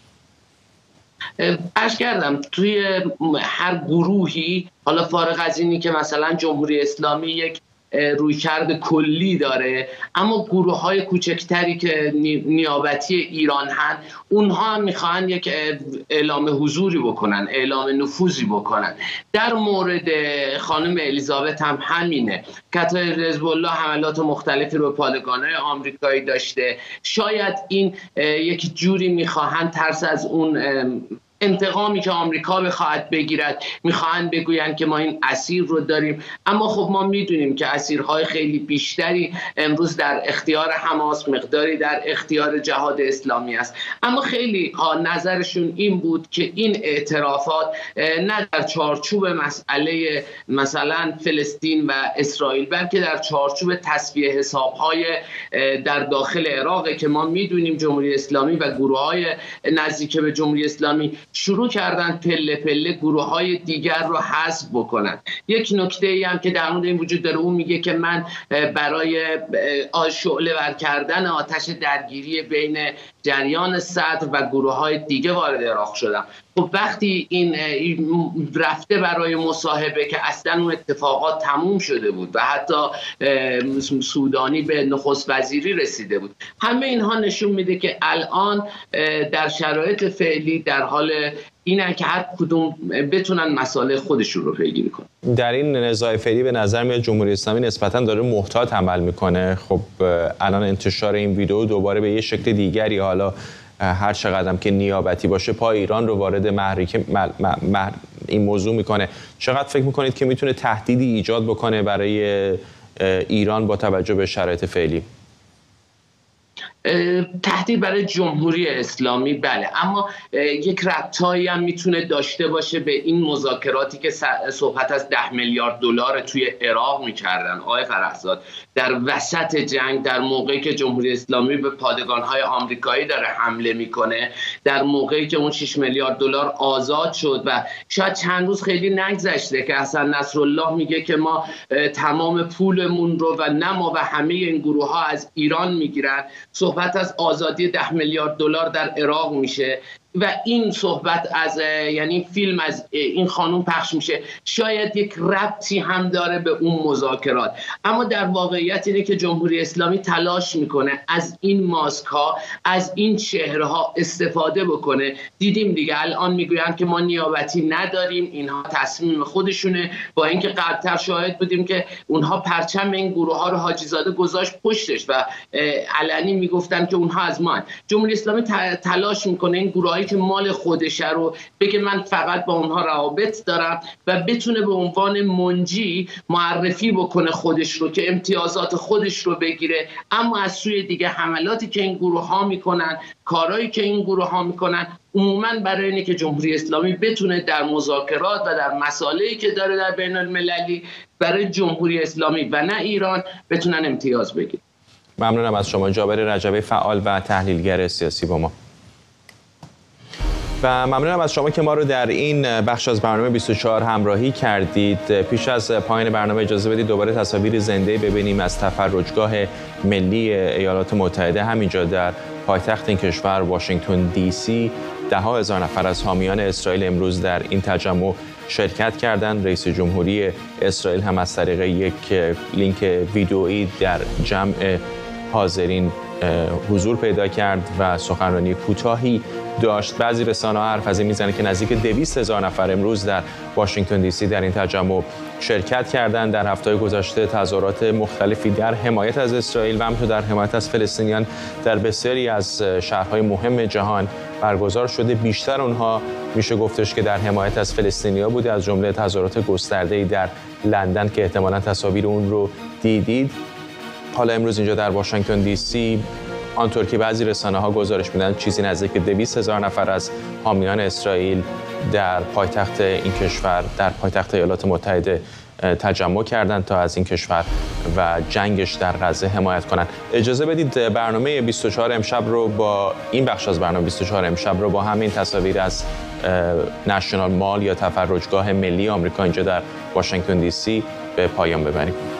عرض کردم توی هر گروهی، حالا فارغ از اینی که مثلا جمهوری اسلامی یک رویکرد کلی داره، اما گروه‌های کوچکتری که نیابتی ایران هن، اونها هم میخوان یک اعلام حضوری بکنن، اعلام نفوذی بکنن. در مورد خانم الیزابت هم همینه. کتایب حزب الله حملات مختلفی رو به پادگان‌های آمریکایی داشته. شاید این یک جوری میخواهن ترس از اون انتقامی که آمریکا بخواهد بگیرد، میخواهند بگویند که ما این اسیر رو داریم، اما خب ما میدونیم که اسیرهای خیلی بیشتری امروز در اختیار حماس، مقداری در اختیار جهاد اسلامی است. اما خیلی ها نظرشون این بود که این اعترافات نه در چارچوب مسئله مثلا فلسطین و اسرائیل، بلکه در چارچوب تصفیه حسابهای در داخل عراق که ما میدونیم جمهوری اسلامی و گروه‌های نزدیک به جمهوری اسلامی شروع کردن پله پله گروه‌های دیگر رو حذف بکنن. یک نکته‌ای هم که در مورد این وجود داره، اون میگه که من برای شعله‌ور کردن آتش درگیری بین جریان صدر و گروه‌های دیگه وارد عراق شدم. خب وقتی این رفته برای مصاحبه که اصلا اون اتفاقات تموم شده بود و حتی سودانی به نخست وزیری رسیده بود، همه اینها نشون میده که الان در شرایط فعلی در حال اینه که هر کدوم بتونن مسائل خودشون رو پیگیری کنن. در این نزاع فعلی به نظر میاد جمهوری اسلامی نسبتاً داره محتاط عمل میکنه. خب الان انتشار این ویدیو دوباره به یه شکل دیگری، حالا هر چقدرم که نیابتی باشه، پای ایران رو وارد این موضوع میکنه. چقدر فکر میکنید که میتونه تهدیدی ایجاد بکنه برای ایران با توجه به شرایط فعلی؟ تهدید برای جمهوری اسلامی بله، اما یک ربطایی هم میتونه داشته باشه به این مذاکراتی که صحبت از 10 میلیارد دلار توی عراق میکردن. آقای فرحزاد، در وسط جنگ، در موقعی که جمهوری اسلامی به پادگان‌های آمریکایی داره حمله میکنه، در موقعی که اون 6 میلیارد دلار آزاد شد و شاید چند روز خیلی نگذشته که حسن نصرالله میگه که ما تمام پولمون رو و نما و همه این گروه ها از ایران میگیرن، صحبت صحبت از آزادی 10 میلیارد دلار در عراق میشه و این صحبت از یعنی فیلم از این خانوم پخش میشه، شاید یک ربطی هم داره به اون مذاکرات. اما در واقعیت اینه که جمهوری اسلامی تلاش میکنه از این ماسک ها، از این چهره‌ها استفاده بکنه. دیدیم دیگه الان میگویند که ما نیابتی نداریم، اینها تصمیم خودشونه، با اینکه قبلتر شاهد بودیم که اونها پرچم این گروه ها رو حاجی زاده گذاشت پشتش و علنی میگفتن که اونها از ما. جمهوری اسلامی تلاش میکنه این گروهایی که مال خودشه رو بگه من فقط با اونها روابط دارم و بتونه به عنوان منجی معرفی بکنه خودش رو که امتیازات خودش رو بگیره. اما از سوی دیگه حملاتی که این گروه ها میکنن، کارهایی که این گروه ها میکنن، عموما برای اینه که جمهوری اسلامی بتونه در مذاکرات و در مسائلی که داره در بین المللی برای جمهوری اسلامی و نه ایران بتونن امتیاز بگیرن. ممنونم از شما جابر رجبی، فعال و تحلیلگر سیاسی با ما. و ممنونم از شما که ما رو در این بخش از برنامه 24 همراهی کردید. پیش از پایان برنامه اجازه بدید دوباره تصاویر زنده ببینیم از تفرجگاه ملی ایالات متحده همینجا در پایتخت این کشور واشنگتن دی سی. ده ها هزار نفر از حامیان اسرائیل امروز در این تجمع شرکت کردند. رئیس جمهوری اسرائیل هم از طریق یک لینک ویدئویی در جمع حاضرین حضور پیدا کرد و سخنرانی کوتاهی داشت. بعضی رسانه‌ها حرف از این میزنه که نزدیک 200,000 نفر امروز در واشنگتن دی سی در این تجمع شرکت کردند. در هفته‌های گذشته تظاهرات مختلفی در حمایت از اسرائیل و همینطور در حمایت از فلسطینیان در بسیاری از شهرهای مهم جهان برگزار شده. بیشتر اونها میشه گفتش که در حمایت از فلسطینی‌ها بوده، از جمله تظاهرات گسترده‌ای در لندن که احتمالاً تصاویر اون رو دیدید. حالا امروز اینجا در واشنگتن دی سی آنطور که بعضی رسانه‌ها گزارش میدن چیزی نزدیک 200,000 نفر از حامیان اسرائیل در پایتخت این کشور، در پایتخت ایالات متحده تجمع کردند تا از این کشور و جنگش در غزه حمایت کنند. اجازه بدید برنامه 24 امشب رو با این بخش از برنامه 24 امشب رو با همین تصاویر از نشنال مال یا تفرجگاه ملی آمریکا اینجا در واشنگتن دی سی به پایان ببریم.